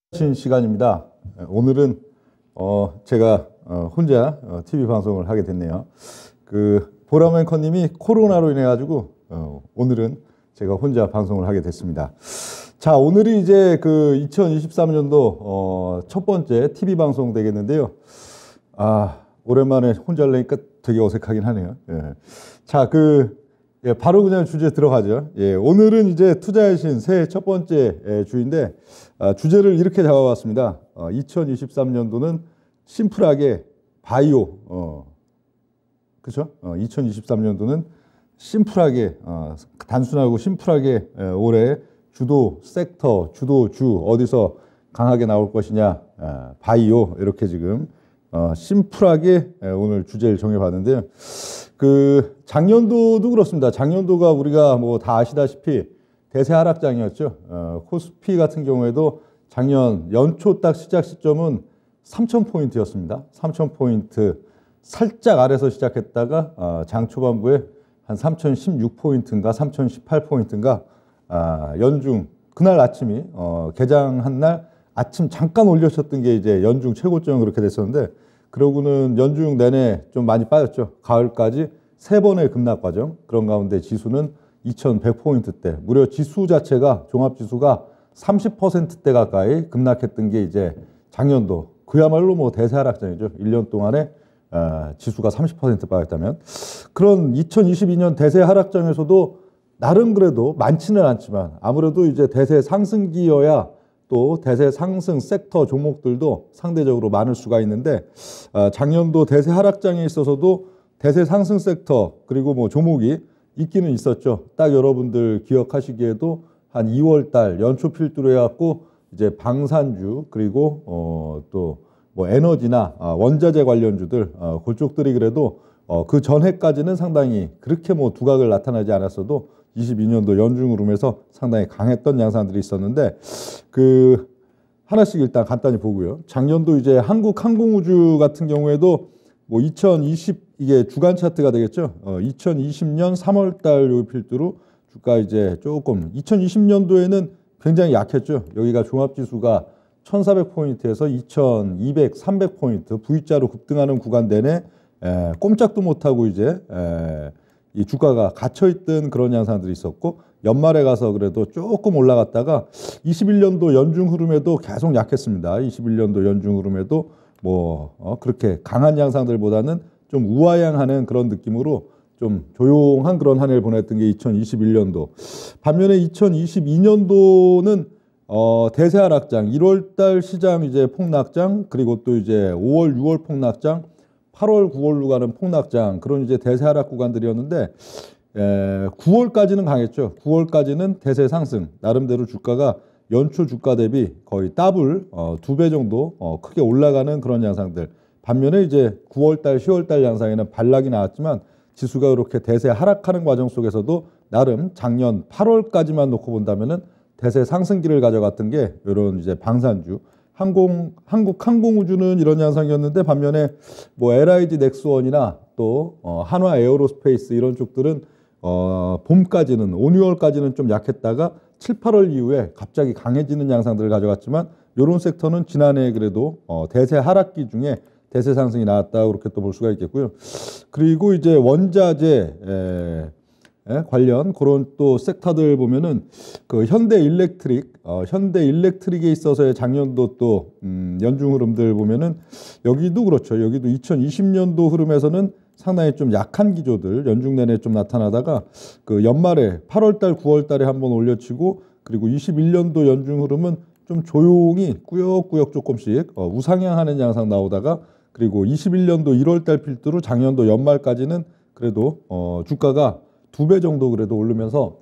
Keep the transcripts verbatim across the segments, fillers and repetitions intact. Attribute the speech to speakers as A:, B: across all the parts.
A: 신 시간입니다. 오늘은 어 제가 어 혼자 어 티비 방송을 하게 됐네요. 그 보람 앵커님이 코로나로 인해 가지고 어 오늘은 제가 혼자 방송을 하게 됐습니다. 자, 오늘이 이제 그 이천이십삼 년도 어 첫 번째 티비 방송 되겠는데요. 아, 오랜만에 혼자 하려니까 되게 어색하긴 하네요. 예. 자, 그 예, 바로 그냥 주제 들어가죠. 예, 오늘은 이제 투자의 신 새해 첫 번째 예, 주인데 아, 주제를 이렇게 잡아봤습니다. 어, 이천이십삼 년도는 심플하게 바이오, 어, 그렇죠? 어, 이천이십삼 년도는 심플하게 어, 단순하고 심플하게 예, 올해 주도 섹터, 주도 주 어디서 강하게 나올 것이냐, 아, 바이오 이렇게 지금 어, 심플하게 예, 오늘 주제를 정해봤는데요. 그 작년도도 그렇습니다. 작년도가 우리가 뭐 다 아시다시피 대세 하락장이었죠. 어, 코스피 같은 경우에도 작년 연초 딱 시작 시점은 삼천 포인트였습니다. 삼천 포인트 살짝 아래서 시작했다가 어, 장 초반부에 한 삼천십육 포인트인가 삼천십팔 포인트인가 아, 연중 그날 아침이 어, 개장한 날 아침 잠깐 올려쳤던 게 이제 연중 최고점 그렇게 됐었는데, 그러고는 연중 내내 좀 많이 빠졌죠. 가을까지 세 번의 급락 과정. 그런 가운데 지수는 이천백 포인트대, 무려 지수 자체가 종합지수가 삼십 퍼센트대 가까이 급락했던 게 이제 작년도 그야말로 뭐 대세 하락장이죠. 일 년 동안에 어, 지수가 삼십 퍼센트 빠졌다면, 그런 이천이십이 년 대세 하락장에서도 나름 그래도 많지는 않지만 아무래도 이제 대세 상승기여야 또 대세 상승 섹터 종목들도 상대적으로 많을 수가 있는데, 어, 작년도 대세 하락장에 있어서도 대세 상승 섹터 그리고 뭐 종목이 있기는 있었죠. 딱 여러분들 기억하시기에도 한 이월 달 연초 필두로 해갖고 이제 방산주 그리고 어, 또 뭐 에너지나 어, 원자재 관련주들 어, 그쪽들이 그래도 어, 그 전해까지는 상당히 그렇게 뭐 두각을 나타나지 않았어도 이십이 년도 연중 흐름에서 상당히 강했던 양상들이 있었는데, 그 하나씩 일단 간단히 보고요. 작년도 이제 한국항공우주 같은 경우에도 뭐 이천이십 이게 주간 차트가 되겠죠. 어, 이천이십 년 삼월 달 요 필두로 주가 이제 조금 이천이십 년도에는 굉장히 약했죠. 여기가 종합지수가 천사백 포인트에서 이천이백, 삼백 포인트 V자로 급등하는 구간 내내 에, 꼼짝도 못하고 이제 에, 이 주가가 갇혀있던 그런 양상들이 있었고, 연말에 가서 그래도 조금 올라갔다가 이십일 년도 연중 흐름에도 계속 약했습니다. 이십일 년도 연중 흐름에도 뭐 어, 그렇게 강한 양상들보다는 좀 우아양하는 그런 느낌으로 좀 조용한 그런 한 해를 보냈던 게 이천이십일 년도. 반면에 이천이십이 년도는 어, 대세 하락장, 일월 달 시장 이제 폭락장, 그리고 또 이제 오월, 유월 폭락장, 팔월, 구월로 가는 폭락장, 그런 이제 대세 하락 구간들이었는데, 에, 구월까지는 강했죠. 구월까지는 대세 상승, 나름대로 주가가 연초 주가 대비 거의 더블, 어, 두 배 정도 어, 크게 올라가는 그런 양상들. 반면에 이제 구월 달, 시월 달 양상에는 반락이 나왔지만 지수가 이렇게 대세 하락하는 과정 속에서도 나름 작년 팔월까지만 놓고 본다면은 대세 상승기를 가져갔던 게 이런 이제 방산주. 항공, 한국 항공우주는 이런 양상이었는데, 반면에 뭐 엘아이지 넥스원이나 또 어, 한화 에어로스페이스 이런 쪽들은 어, 봄까지는 오, 유월까지는 좀 약했다가 칠, 팔월 이후에 갑자기 강해지는 양상들을 가져갔지만, 이런 섹터는 지난해 그래도 어, 대세 하락기 중에 대세 상승이 나왔다 그렇게 또 볼 수가 있겠고요. 그리고 이제 원자재 에, 예, 관련 그런 또 섹터들 보면은 그 현대 일렉트릭, 어, 현대 일렉트릭에 있어서의 작년도 또 음, 연중 흐름들 보면은 여기도 그렇죠. 여기도 이천이십 년도 흐름에서는 상당히 좀 약한 기조들 연중 내내 좀 나타나다가 그 연말에 팔월 달, 구월 달에 한번 올려치고, 그리고 이십일 년도 연중 흐름은 좀 조용히 꾸역꾸역 조금씩 어, 우상향하는 양상 나오다가, 그리고 이십일 년도 일월 달 필두로 작년도 연말까지는 그래도 어, 주가가 두 배 정도 그래도 오르면서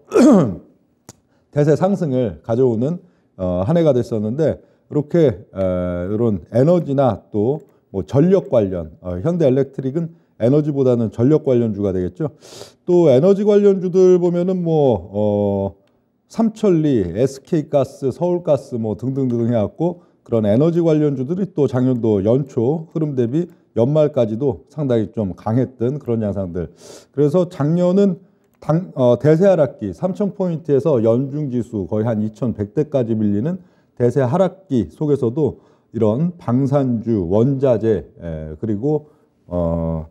A: 대세 상승을 가져오는 어, 한 해가 됐었는데, 이렇게 에, 이런 에너지나 또 뭐 전력 관련, 어, 현대 일렉트릭은 에너지보다는 전력 관련주가 되겠죠. 또 에너지 관련주들 보면은 뭐 어, 삼천리, 에스케이가스, 서울가스 뭐 등등등 해갖고 그런 에너지 관련주들이 또 작년도 연초 흐름 대비 연말까지도 상당히 좀 강했던 그런 양상들. 그래서 작년은 당, 어, 대세 하락기 삼천 포인트에서 연중 지수 거의 한 이천백 대까지 밀리는 대세 하락기 속에서도 이런 방산주, 원자재, 에, 그리고 어,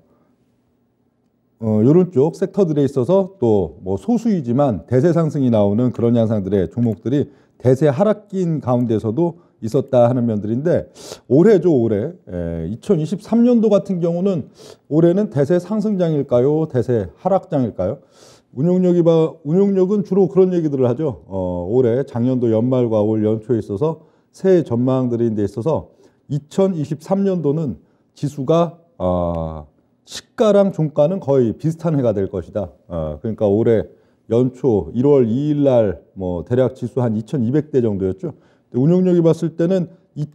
A: 어, 이런 쪽 섹터들에 있어서 또 뭐 소수이지만 대세 상승이 나오는 그런 양상들의 종목들이 대세 하락기인 가운데서도 있었다 하는 면들인데, 올해죠, 올해. 에, 이천이십삼 년도 같은 경우는 올해는 대세 상승장일까요? 대세 하락장일까요? 운용력이 봐, 운용력은 주로 그런 얘기들을 하죠. 어, 올해 작년도 연말과 올 연초에 있어서 새해 전망들인 데 있어서 이천이십삼 년도는 지수가 어, 시가랑 종가는 거의 비슷한 해가 될 것이다. 어, 그러니까 올해 연초 일월 이일 날 뭐 대략 지수 한 이천이백 대 정도였죠. 운용력이 봤을 때는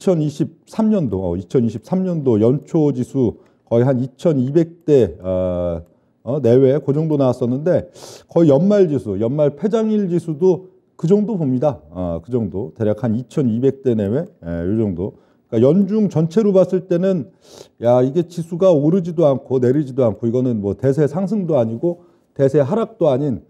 A: 이천이십삼 년도, 어, 이천이십삼 년도 연초 지수 거의 한 이천이백 대 어, 어, 내외 그 정도 나왔었는데, 거의 연말 지수, 연말 폐장일 지수도 그 정도 봅니다. 어, 그 정도 대략 한 이천이백 대 내외, 예, 이 정도. 그러니까 연중 전체로 봤을 때는 야, 이게 지수가 오르지도 않고 내리지도 않고 이거는 뭐 대세 상승도 아니고 대세 하락도 아닌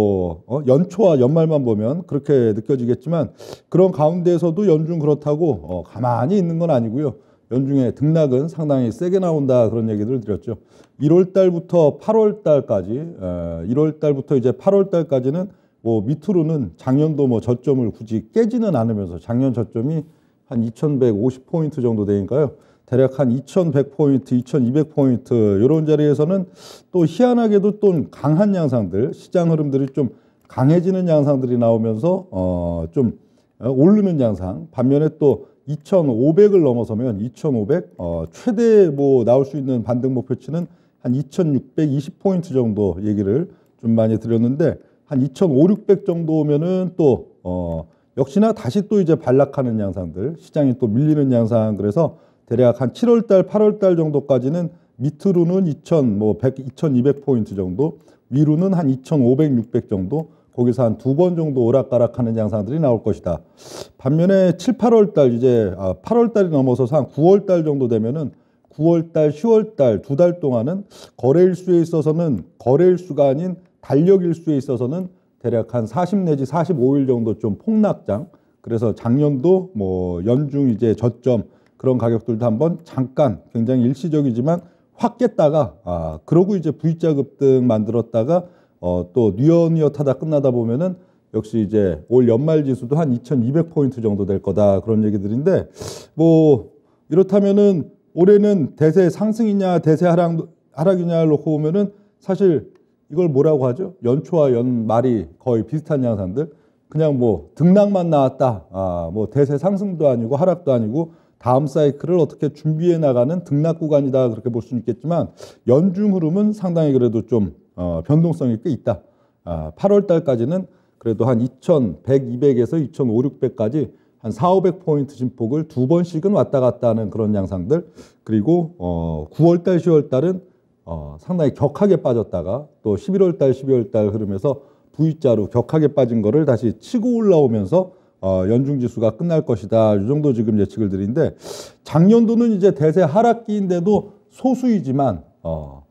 A: 뭐 어, 연초와 연말만 보면 그렇게 느껴지겠지만, 그런 가운데에서도 연중 그렇다고 어, 가만히 있는 건 아니고요. 연중에 등락은 상당히 세게 나온다, 그런 얘기를 드렸죠. 일월 달부터 팔월 달까지, 어, 일월 달부터 이제 팔월 달까지는 뭐 밑으로는 작년도 뭐 저점을 굳이 깨지는 않으면서, 작년 저점이 한 이천백오십 포인트 정도 되니까요. 대략 한 이천백 포인트, 이천이백 포인트 이런 자리에서는 또 희한하게도 또 강한 양상들, 시장 흐름들이 좀 강해지는 양상들이 나오면서 어, 좀 오르는 양상. 반면에 또 이천오백을 넘어서면 이천오백 어, 최대 뭐 나올 수 있는 반등 목표치는 한 이천육백이십 포인트 정도 얘기를 좀 많이 드렸는데, 한 이천오백, 육백 정도 오면은 또 어, 역시나 다시 또 이제 반락하는 양상들, 시장이 또 밀리는 양상. 그래서 대략 한 칠월 달, 팔월 달 정도까지는 밑으로는 이천, 뭐 백, 이천이백 포인트 정도, 위로는 한 이천오백, 육백 정도, 거기서 한 두 번 정도 오락가락하는 양상들이 나올 것이다. 반면에 칠, 팔월 달, 이제 아, 팔월 달이 넘어서서 한 구월 달 정도 되면은 구월 달, 시월 달 두 달 동안은 거래일수에 있어서는, 거래일수가 아닌 달력일수에 있어서는 대략 한 사십 내지 사십오 일 정도 좀 폭락장. 그래서 작년도 뭐 연중 이제 저점 그런 가격들도 한번 잠깐 굉장히 일시적이지만 확 깼다가, 아, 그러고 이제 V자 급등 만들었다가 어, 또 뉘엿뉘엿하다 끝나다 보면은 역시 이제 올 연말 지수도 한 이천이백 포인트 정도 될 거다, 그런 얘기들인데, 뭐 이렇다면은 올해는 대세 상승이냐 대세 하락, 하락이냐를 놓고 보면은 사실 이걸 뭐라고 하죠? 연초와 연말이 거의 비슷한 양상들. 그냥 뭐 등락만 나왔다. 아, 뭐 대세 상승도 아니고 하락도 아니고 다음 사이클을 어떻게 준비해 나가는 등락 구간이다, 그렇게 볼 수는 있겠지만, 연중 흐름은 상당히 그래도 좀 어, 변동성이 꽤 있다. 아, 팔월 달까지는 그래도 한 이천백, 이백에서 이천오백, 육백까지 한 사오백 포인트 진폭을 두 번씩은 왔다 갔다 하는 그런 양상들. 그리고 어, 구월 달, 시월 달은 어, 상당히 격하게 빠졌다가 또 십일월 달, 십이월 달 흐름에서 V자로 격하게 빠진 거를 다시 치고 올라오면서 어, 연중지수가 끝날 것이다. 이 정도 지금 예측을 드리는데, 작년도는 이제 대세 하락기인데도 소수이지만 어,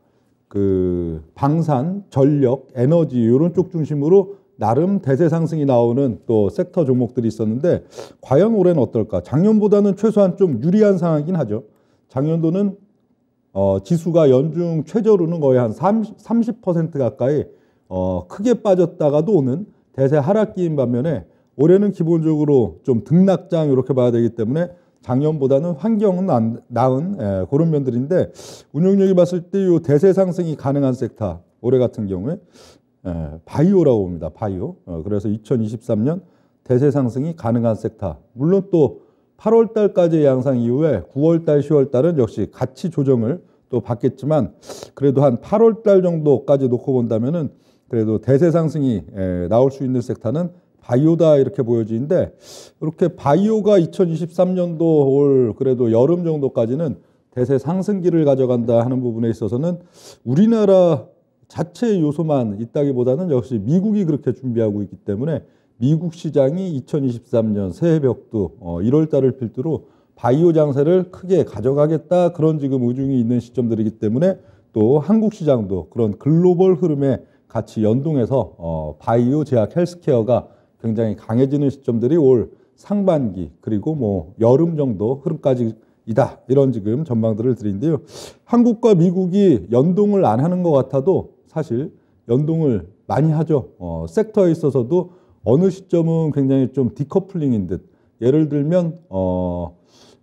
A: 그 방산, 전력, 에너지 이런 쪽 중심으로 나름 대세 상승이 나오는 또 섹터 종목들이 있었는데, 과연 올해는 어떨까? 작년보다는 최소한 좀 유리한 상황이긴 하죠. 작년도는 어, 지수가 연중 최저로는 거의 한 삼십 퍼센트 가까이 어, 크게 빠졌다가도 오는 대세 하락기인 반면에, 올해는 기본적으로 좀 등락장 이렇게 봐야 되기 때문에 작년보다는 환경은 안, 나은 예, 그런 면들인데, 운용력이 봤을 때 이 대세 상승이 가능한 섹터, 올해 같은 경우에 예, 바이오라고 봅니다. 바이오. 어, 그래서 이천이십삼 년 대세 상승이 가능한 섹터. 물론 또 팔월 달까지의 양상 이후에 구월 달, 시월 달은 역시 같이 조정을 또 받겠지만, 그래도 한 팔월 달 정도까지 놓고 본다면은 그래도 대세 상승이 에, 나올 수 있는 섹터는 바이오다, 이렇게 보여지는데, 이렇게 바이오가 이천이십삼 년도 올 그래도 여름 정도까지는 대세 상승기를 가져간다 하는 부분에 있어서는 우리나라 자체 요소만 있다기보다는 역시 미국이 그렇게 준비하고 있기 때문에, 미국 시장이 이천이십삼 년 새해 벽두 어, 일월 달을 필두로 바이오 장세를 크게 가져가겠다, 그런 지금 의중이 있는 시점들이기 때문에, 또 한국 시장도 그런 글로벌 흐름에 같이 연동해서 어, 바이오, 제약, 헬스케어가 굉장히 강해지는 시점들이 올 상반기 그리고 뭐 여름 정도 흐름까지이다 이런 지금 전망들을 드리는데요. 한국과 미국이 연동을 안 하는 것 같아도 사실 연동을 많이 하죠. 어, 섹터에 있어서도 어느 시점은 굉장히 좀 디커플링인 듯. 예를 들면 어,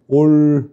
A: 올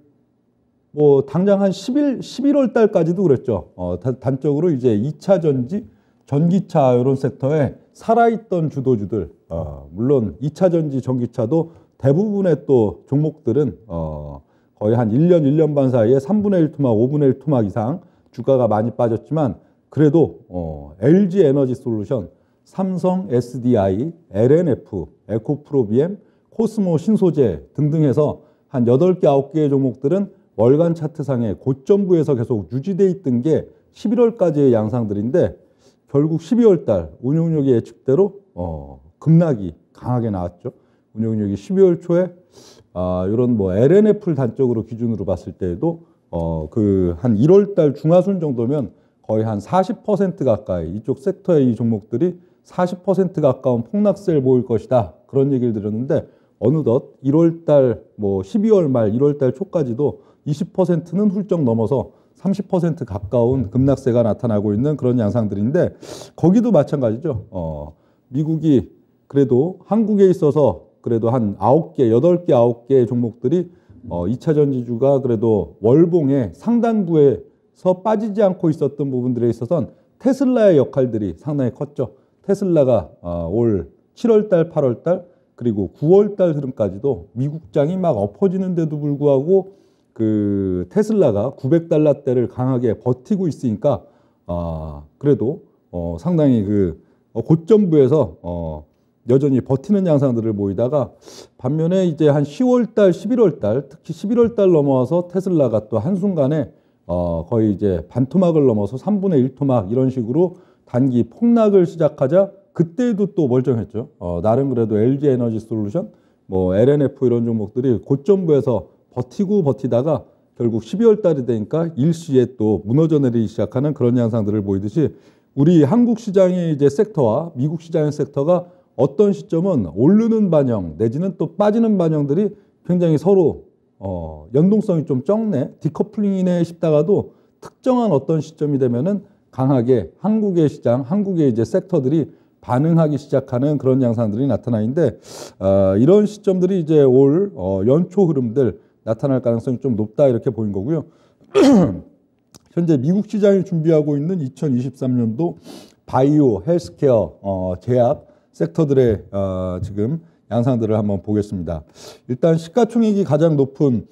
A: 뭐 당장 한 십일, 십일월 달까지도 그랬죠. 어, 단적으로 이제 이 차 전지, 전기차 이런 섹터에 살아있던 주도주들, 어, 물론 이 차 전지, 전기차도 대부분의 또 종목들은 어, 거의 한 일 년, 일 년 반 사이에 삼분의 일 토막, 오분의 일 토막 이상 주가가 많이 빠졌지만 그래도 어, 엘지 에너지 솔루션, 삼성, 에스디아이, 엘엔에프, 에코프로비엠, 코스모 신소재 등등 해서 한 여덟 개, 아홉 개의 종목들은 월간 차트상에 고점부에서 계속 유지돼 있던 게 십일월까지의 양상들인데 결국 십이월 달 운용력의 예측대로 어, 급락이 강하게 나왔죠. 운용력이 십이월 초에 아, 이런 뭐 엘엔에프를 단적으로 기준으로 봤을 때에도 어, 그 한 일월 달 중하순 정도면 거의 한 사십 퍼센트 가까이 이쪽 섹터의 이 종목들이 사십 퍼센트 가까운 폭락세를 보일 것이다. 그런 얘기를 드렸는데 어느덧 일월 달 뭐 십이월 말 일월 달 초까지도 이십 퍼센트는 훌쩍 넘어서 삼십 퍼센트 가까운 급락세가 나타나고 있는 그런 양상들인데 거기도 마찬가지죠. 어, 미국이 그래도 한국에 있어서 그래도 한 아홉 개, 여덟 개, 아홉 개의 종목들이 어, 이 차 전지주가 그래도 월봉의 상단부에서 빠지지 않고 있었던 부분들에 있어서는 테슬라의 역할들이 상당히 컸죠. 테슬라가 어, 올 칠월 달, 팔월 달 그리고 구월 달 흐름까지도 미국장이 막 엎어지는데도 불구하고 그 테슬라가 구백 달러대를 강하게 버티고 있으니까 아 그래도 어 상당히 그 고점부에서 어 여전히 버티는 양상들을 보이다가 반면에 이제 한 시월 달, 십일월 달 특히 십일월 달 넘어와서 테슬라가 또 한순간에 어 거의 이제 반토막을 넘어서 삼분의 일 토막 이런 식으로 단기 폭락을 시작하자 그때도 또 멀쩡했죠. 어 나름 그래도 엘지 에너지 솔루션, 뭐 엘엔에프 이런 종목들이 고점부에서 버티고 버티다가 결국 십이월 달이 되니까 일시에 또 무너져 내리기 시작하는 그런 양상들을 보이듯이 우리 한국 시장의 이제 섹터와 미국 시장의 섹터가 어떤 시점은 오르는 반영 내지는 또 빠지는 반영들이 굉장히 서로 어, 연동성이 좀 적네, 디커플링이네 싶다가도 특정한 어떤 시점이 되면은 강하게 한국의 시장, 한국의 이제 섹터들이 반응하기 시작하는 그런 양상들이 나타나는데 어, 이런 시점들이 이제 올 어, 연초 흐름들 나타날 가능성이 좀 높다 이렇게 보인 거고요. 현재 미국 시장이 준비하고 있는 이천이십삼 년도 바이오, 헬스케어, 어, 제약 섹터들의 어, 지금 양상들을 한번 보겠습니다. 일단 시가총액이 가장 높은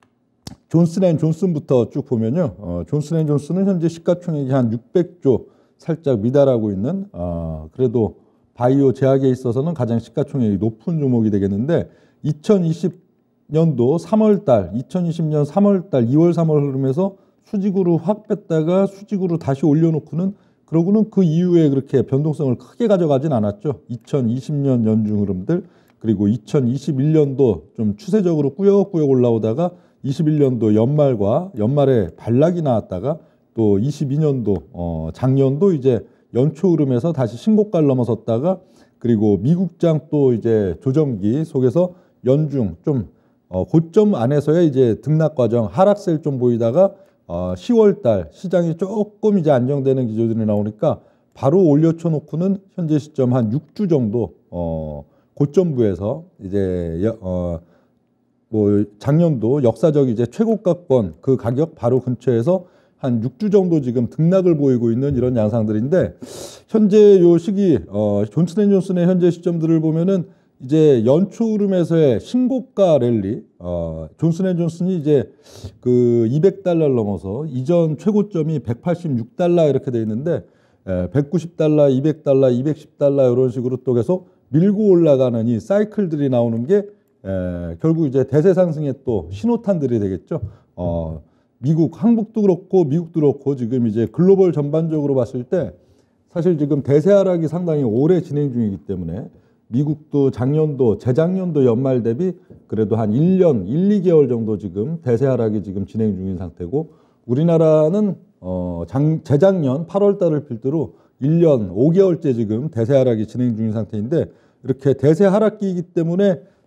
A: 존슨앤존슨부터 쭉 보면요. 어, 존슨앤존슨은 현재 시가총액이 한 육백조 살짝 미달하고 있는 어, 그래도 바이오 제약에 있어서는 가장 시가총액이 높은 종목이 되겠는데 이천이십 년도 삼월 달, 이천이십 년 삼월 달, 이월, 삼월 흐름에서 수직으로 확 뺐다가 수직으로 다시 올려놓고는 그러고는 그 이후에 그렇게 변동성을 크게 가져가진 않았죠. 이천이십 년 연중 흐름들 그리고 이천이십일 년도 좀 추세적으로 꾸역꾸역 올라오다가 이십일 년도 연말과 연말에 반락이 나왔다가 또 이십이 년도 어, 작년도 이제 연초 흐름에서 다시 신고가를 넘어섰다가 그리고 미국장 또 이제 조정기 속에서 연중 좀 어, 고점 안에서의 이제 등락 과정 하락세를 좀 보이다가 어, 시월 달 시장이 조금 이제 안정되는 기조들이 나오니까 바로 올려쳐 놓고는 현재 시점 한 육 주 정도 어, 고점부에서 이제 어, 뭐 작년도 역사적 이제 최고가권 그 가격 바로 근처에서 한 육 주 정도 지금 등락을 보이고 있는 이런 양상들인데 현재 요 시기 어, 존슨앤존슨의 현재 시점들을 보면은 이제 연초 흐름에서의 신고가 랠리, 어, 존슨앤존슨이 이제 그 이백 달러를 넘어서 이전 최고점이 백팔십육 달러 이렇게 돼 있는데 에, 백구십 달러, 이백 달러, 이백십 달러 이런 식으로 또 계속 밀고 올라가는 이 사이클들이 나오는 게 에, 결국 이제 대세 상승의 또 신호탄들이 되겠죠. 어, 미국, 한국도 그렇고 미국도 그렇고 지금 이제 글로벌 전반적으로 봤을 때 사실 지금 대세 하락이 상당히 오래 진행 중이기 때문에 미국도 작년도, 재작년도 연말 대비 그래도 한 일 년, 일, 이 개월 정도 지금 대세 하락이 지금 진행 중인 상태고 우리나라는 어, 장, 재작년 팔월 달을 필두로 일 년 오 개월째 지금 대세 하락이 진행 중인 상태인데 이렇게 대세 하락기이기 때문에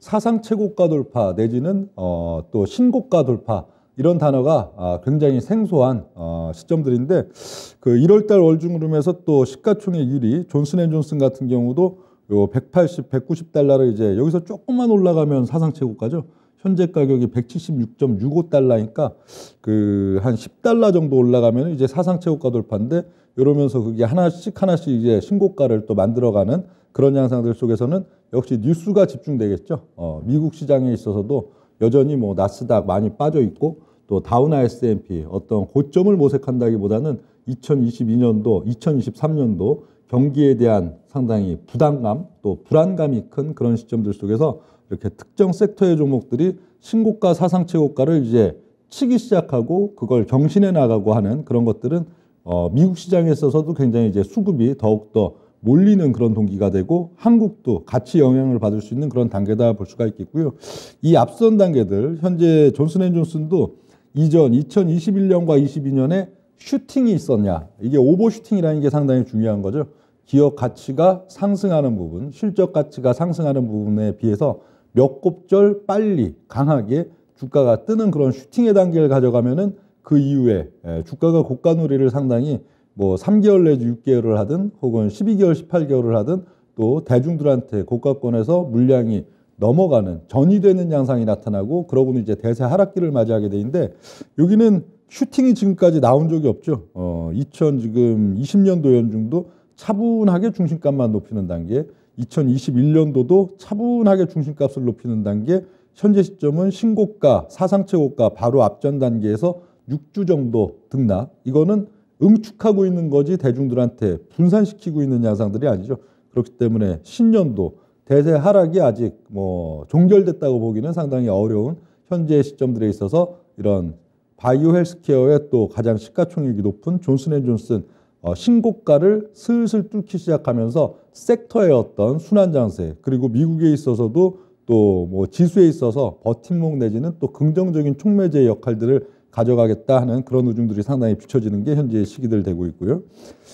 A: 사상 최고가 돌파 내지는 어, 또 신고가 돌파 이런 단어가 아, 굉장히 생소한 어, 시점들인데 그 일월달 월중 흐름에서 또 시가총액 일 위 존슨앤존슨 같은 경우도 요 백팔십, 백구십 달러를 이제 여기서 조금만 올라가면 사상 최고가죠. 현재 가격이 백칠십육 점 육오 달러니까 그 한 십 달러 정도 올라가면 이제 사상 최고가 돌파인데 이러면서 그게 하나씩 하나씩 이제 신고가를 또 만들어가는 그런 양상들 속에서는 역시 뉴스가 집중되겠죠. 어, 미국 시장에 있어서도 여전히 뭐 나스닥 많이 빠져 있고 또 다우나 에스 앤 피 어떤 고점을 모색한다기보다는 이천이십이 년도, 이천이십삼 년도 경기에 대한 상당히 부담감 또 불안감이 큰 그런 시점들 속에서 이렇게 특정 섹터의 종목들이 신고가 사상 최고가를 이제 치기 시작하고 그걸 경신해 나가고 하는 그런 것들은 어, 미국 시장에 있어서도 굉장히 이제 수급이 더욱더 몰리는 그런 동기가 되고 한국도 같이 영향을 받을 수 있는 그런 단계다 볼 수가 있겠고요. 이 앞선 단계들 현재 존슨앤존슨도 이전 이천이십일 년과 이십이 년에 슈팅이 있었냐 이게 오버슈팅이라는 게 상당히 중요한 거죠. 기업 가치가 상승하는 부분, 실적 가치가 상승하는 부분에 비해서 몇 곱절 빨리 강하게 주가가 뜨는 그런 슈팅의 단계를 가져가면은 그 이후에 주가가 고가놀이를 상당히 뭐 삼 개월 내지 육 개월을 하든 혹은 십이 개월, 십팔 개월을 하든 또 대중들한테 고가권에서 물량이 넘어가는 전이되는 양상이 나타나고 그러고는 이제 대세 하락기를 맞이하게 되는데 여기는 슈팅이 지금까지 나온 적이 없죠. 어, 이천이십 년도 연중도 차분하게 중심값만 높이는 단계, 이천이십일 년도도 차분하게 중심값을 높이는 단계, 현재 시점은 신고가, 사상 최고가 바로 앞전 단계에서 육 주 정도 등락. 이거는 응축하고 있는 거지 대중들한테 분산시키고 있는 양상들이 아니죠. 그렇기 때문에 신년도 대세 하락이 아직 뭐 종결됐다고 보기는 상당히 어려운 현재 시점들에 있어서 이런 바이오 헬스케어의 또 가장 시가총액이 높은 존슨앤존슨 어, 신고가를 슬슬 뚫기 시작하면서 섹터의 어떤 순환 장세 그리고 미국에 있어서도 또 뭐 지수에 있어서 버팀목 내지는 또 긍정적인 촉매제의 역할들을 가져가겠다 하는 그런 우중들이 상당히 비춰지는 게 현재 시기들 되고 있고요.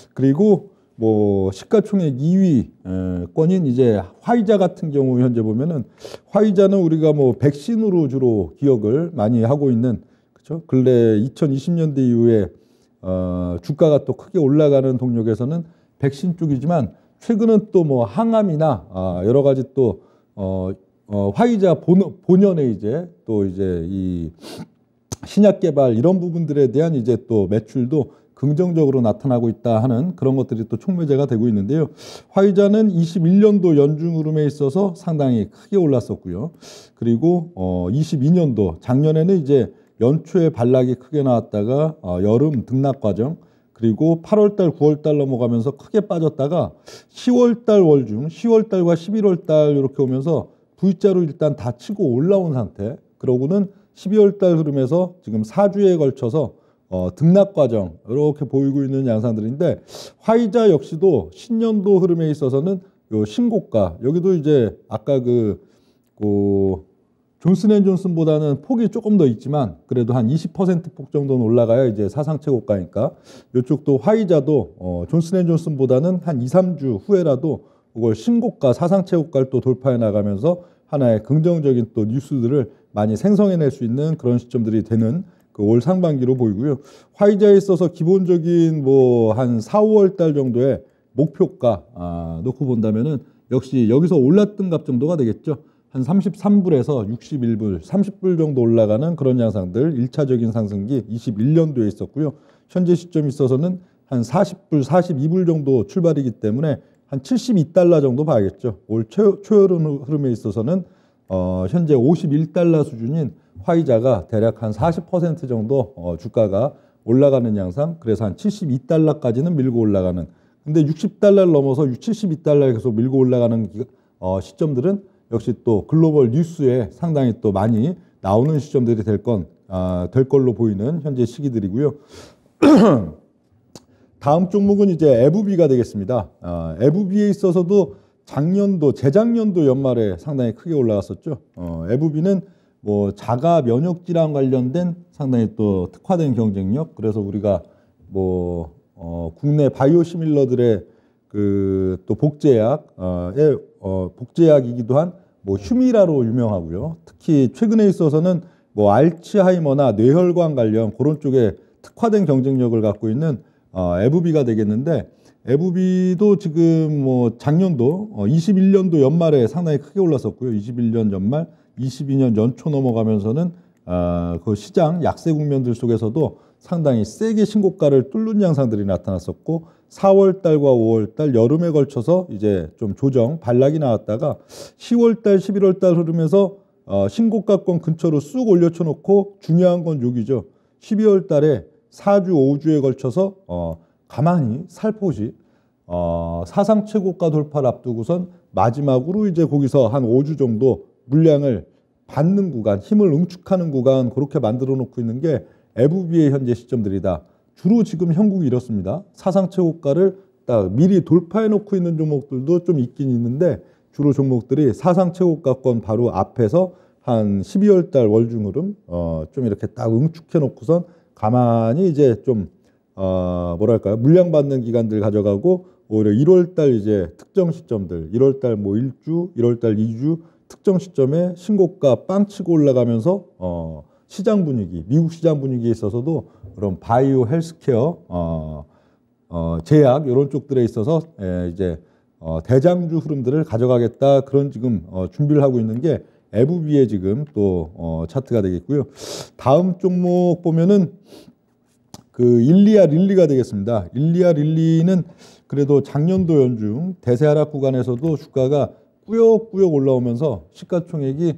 A: 그리고 뭐 시가총액 이 위 권인 이제 화이자 같은 경우 현재 보면은 화이자는 우리가 뭐 백신으로 주로 기억을 많이 하고 있는 그렇죠. 근래 이천이십 년대 이후에 어, 주가가 또 크게 올라가는 동력에서는 백신 쪽이지만 최근은 또 뭐 항암이나 아, 여러 가지 또 어, 어, 화이자 본, 본연의 이제 또 이제 이 신약 개발 이런 부분들에 대한 이제 또 매출도 긍정적으로 나타나고 있다 하는 그런 것들이 또 촉매제가 되고 있는데요. 화이자는 이십일 년도 연중 흐름에 있어서 상당히 크게 올랐었고요. 그리고 어, 이십이 년도 작년에는 이제 연초에 반락이 크게 나왔다가 어, 여름 등락 과정 그리고 팔월달, 구월달 넘어가면서 크게 빠졌다가 시월달 월중, 시월달과 십일월달 이렇게 오면서 V자로 일단 다 치고 올라온 상태. 그러고는 십이월달 흐름에서 지금 사 주에 걸쳐서 어, 등락 과정 이렇게 보이고 있는 양상들인데 화이자 역시도 신년도 흐름에 있어서는 요 신고가 여기도 이제 아까 그, 그 존슨앤존슨보다는 폭이 조금 더 있지만 그래도 한 이십 퍼센트 폭 정도는 올라가야 이제 사상 최고가니까 이쪽도 화이자도 어, 존슨앤존슨보다는 한 이, 삼 주 후에라도 그걸 신고가 사상 최고가를 또 돌파해 나가면서 하나의 긍정적인 또 뉴스들을 많이 생성해낼 수 있는 그런 시점들이 되는 그 올 상반기로 보이고요. 화이자에 있어서 기본적인 뭐 한 사, 오월 달 정도의 목표가 아, 놓고 본다면은 역시 여기서 올랐던 값 정도가 되겠죠. 한 삼십삼 불에서 육십일 불, 삼십 불 정도 올라가는 그런 양상들 일 차적인 상승기 이십일 년도에 있었고요. 현재 시점에 있어서는 한 사십 불, 사십이 불 정도 출발이기 때문에 한 칠십이 달러 정도 봐야겠죠. 올 초, 초여름 흐름에 있어서는 어, 현재 오십일 달러 수준인 화이자가 대략 한 사십 퍼센트 정도 어, 주가가 올라가는 양상 그래서 한 칠십이 달러까지는 밀고 올라가는 근데 육십 달러를 넘어서 칠십이 달러에 계속 밀고 올라가는 어, 시점들은 역시 또 글로벌 뉴스에 상당히 또 많이 나오는 시점들이 될 건, 아, 될 걸로 보이는 현재 시기들이고요. 다음 종목은 이제 에브비가 되겠습니다. 아, 에브비에 있어서도 작년도, 재작년도 연말에 상당히 크게 올라갔었죠. 어, 에브비는 뭐 자가 면역 질환 관련된 상당히 또 특화된 경쟁력. 그래서 우리가 뭐 어, 국내 바이오 시밀러들의 그 또 복제약의 어, 복제약이기도 한 뭐 휴미라로 유명하고요. 특히 최근에 있어서는 뭐 알츠하이머나 뇌혈관 관련 그런 쪽에 특화된 경쟁력을 갖고 있는 어, 에브비가 되겠는데, 에브비도 지금 뭐 작년도 어, 이십일 년도 연말에 상당히 크게 올랐었고요. 이십일 년 연말, 이십이 년 연초 넘어가면서는 어, 그 시장 약세 국면들 속에서도 상당히 세게 신고가를 뚫는 양상들이 나타났었고, 사월 달과 오월 달 여름에 걸쳐서 이제 좀 조정 반락이 나왔다가 시월 달, 십일월 달 흐르면서 어, 신고가권 근처로 쑥 올려쳐 놓고, 중요한 건 여기죠. 십이월 달에 사 주, 오 주에 걸쳐서 어, 가만히 살포시 어, 사상 최고가 돌파를 앞두고선 마지막으로 이제 거기서 한 오 주 정도 물량을 받는 구간, 힘을 응축하는 구간, 그렇게 만들어 놓고 있는 게 에브비의 현재 시점들이다. 주로 지금 형국이 이렇습니다. 사상 최고가를 딱 미리 돌파해 놓고 있는 종목들도 좀 있긴 있는데, 주로 종목들이 사상 최고가권 바로 앞에서 한 십이월 달 월중 흐름 어, 좀 이렇게 딱 응축해 놓고선 가만히 이제 좀 어, 뭐랄까요, 물량 받는 기간들 가져가고, 오히려 일월 달 이제 특정 시점들, 일월 달 뭐 일 주, 일월 달 이 주 특정 시점에 신고가 빵 치고 올라가면서 어, 시장 분위기, 미국 시장 분위기에 있어서도 그런 바이오 헬스케어, 어, 어, 제약 이런 쪽들에 있어서 에, 이제 어, 대장주 흐름들을 가져가겠다, 그런 지금 어, 준비를 하고 있는 게 에브비의 지금 또 어, 차트가 되겠고요. 다음 종목 보면은 그 일리아 릴리가 되겠습니다. 일리아 릴리는 그래도 작년도 연중 대세 하락 구간에서도 주가가 꾸역꾸역 올라오면서 시가총액이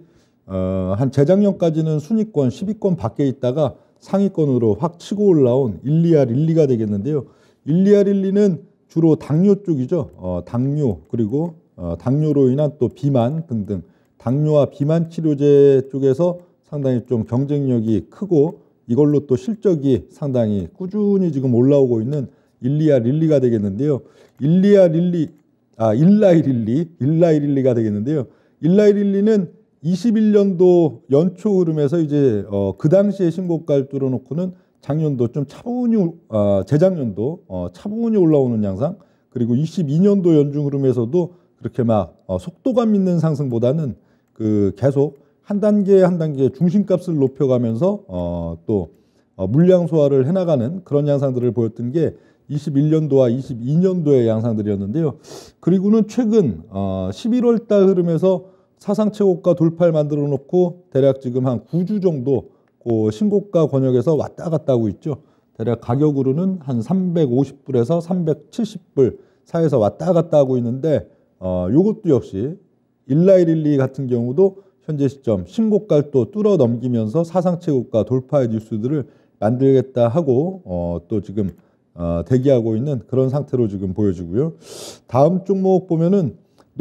A: 어, 한 재작년까지는 순위권 십 위권 밖에 있다가 상위권으로 확 치고 올라온 일리아 릴리가 되겠는데요. 일리아 릴리는 주로 당뇨 쪽이죠. 어, 당뇨, 그리고 어, 당뇨로 인한 또 비만 등등 당뇨와 비만 치료제 쪽에서 상당히 좀 경쟁력이 크고, 이걸로 또 실적이 상당히 꾸준히 지금 올라오고 있는 일리아 릴리가 되겠는데요. 일리아 릴리, 아 일라이 릴리, 일라이 릴리가 되겠는데요. 일라이 릴리는 이십일 년도 연초 흐름에서 이제 어, 그 당시에 신고가를 뚫어놓고는 작년도 좀 차분히, 어, 재작년도 어, 차분히 올라오는 양상, 그리고 이십이 년도 연중 흐름에서도 그렇게 막 어, 속도감 있는 상승보다는 그 계속 한 단계 한 단계 중심값을 높여가면서 어, 또 어, 물량 소화를 해나가는 그런 양상들을 보였던 게 이십일 년도와 이십이 년도의 양상들이었는데요. 그리고는 최근 어, 십일월 달 흐름에서 사상 최고가 돌파를 만들어 놓고 대략 지금 한 구 주 정도 그 신고가 권역에서 왔다 갔다 하고 있죠. 대략 가격으로는 한 삼백오십 불에서 삼백칠십 불 사이에서 왔다 갔다 하고 있는데, 어, 요것도 역시 일라이 릴리 같은 경우도 현재 시점 신고가를 또 뚫어 넘기면서 사상 최고가 돌파의 뉴스들을 만들겠다 하고 어, 또 지금 어, 대기하고 있는 그런 상태로 지금 보여지고요. 다음 종목 보면은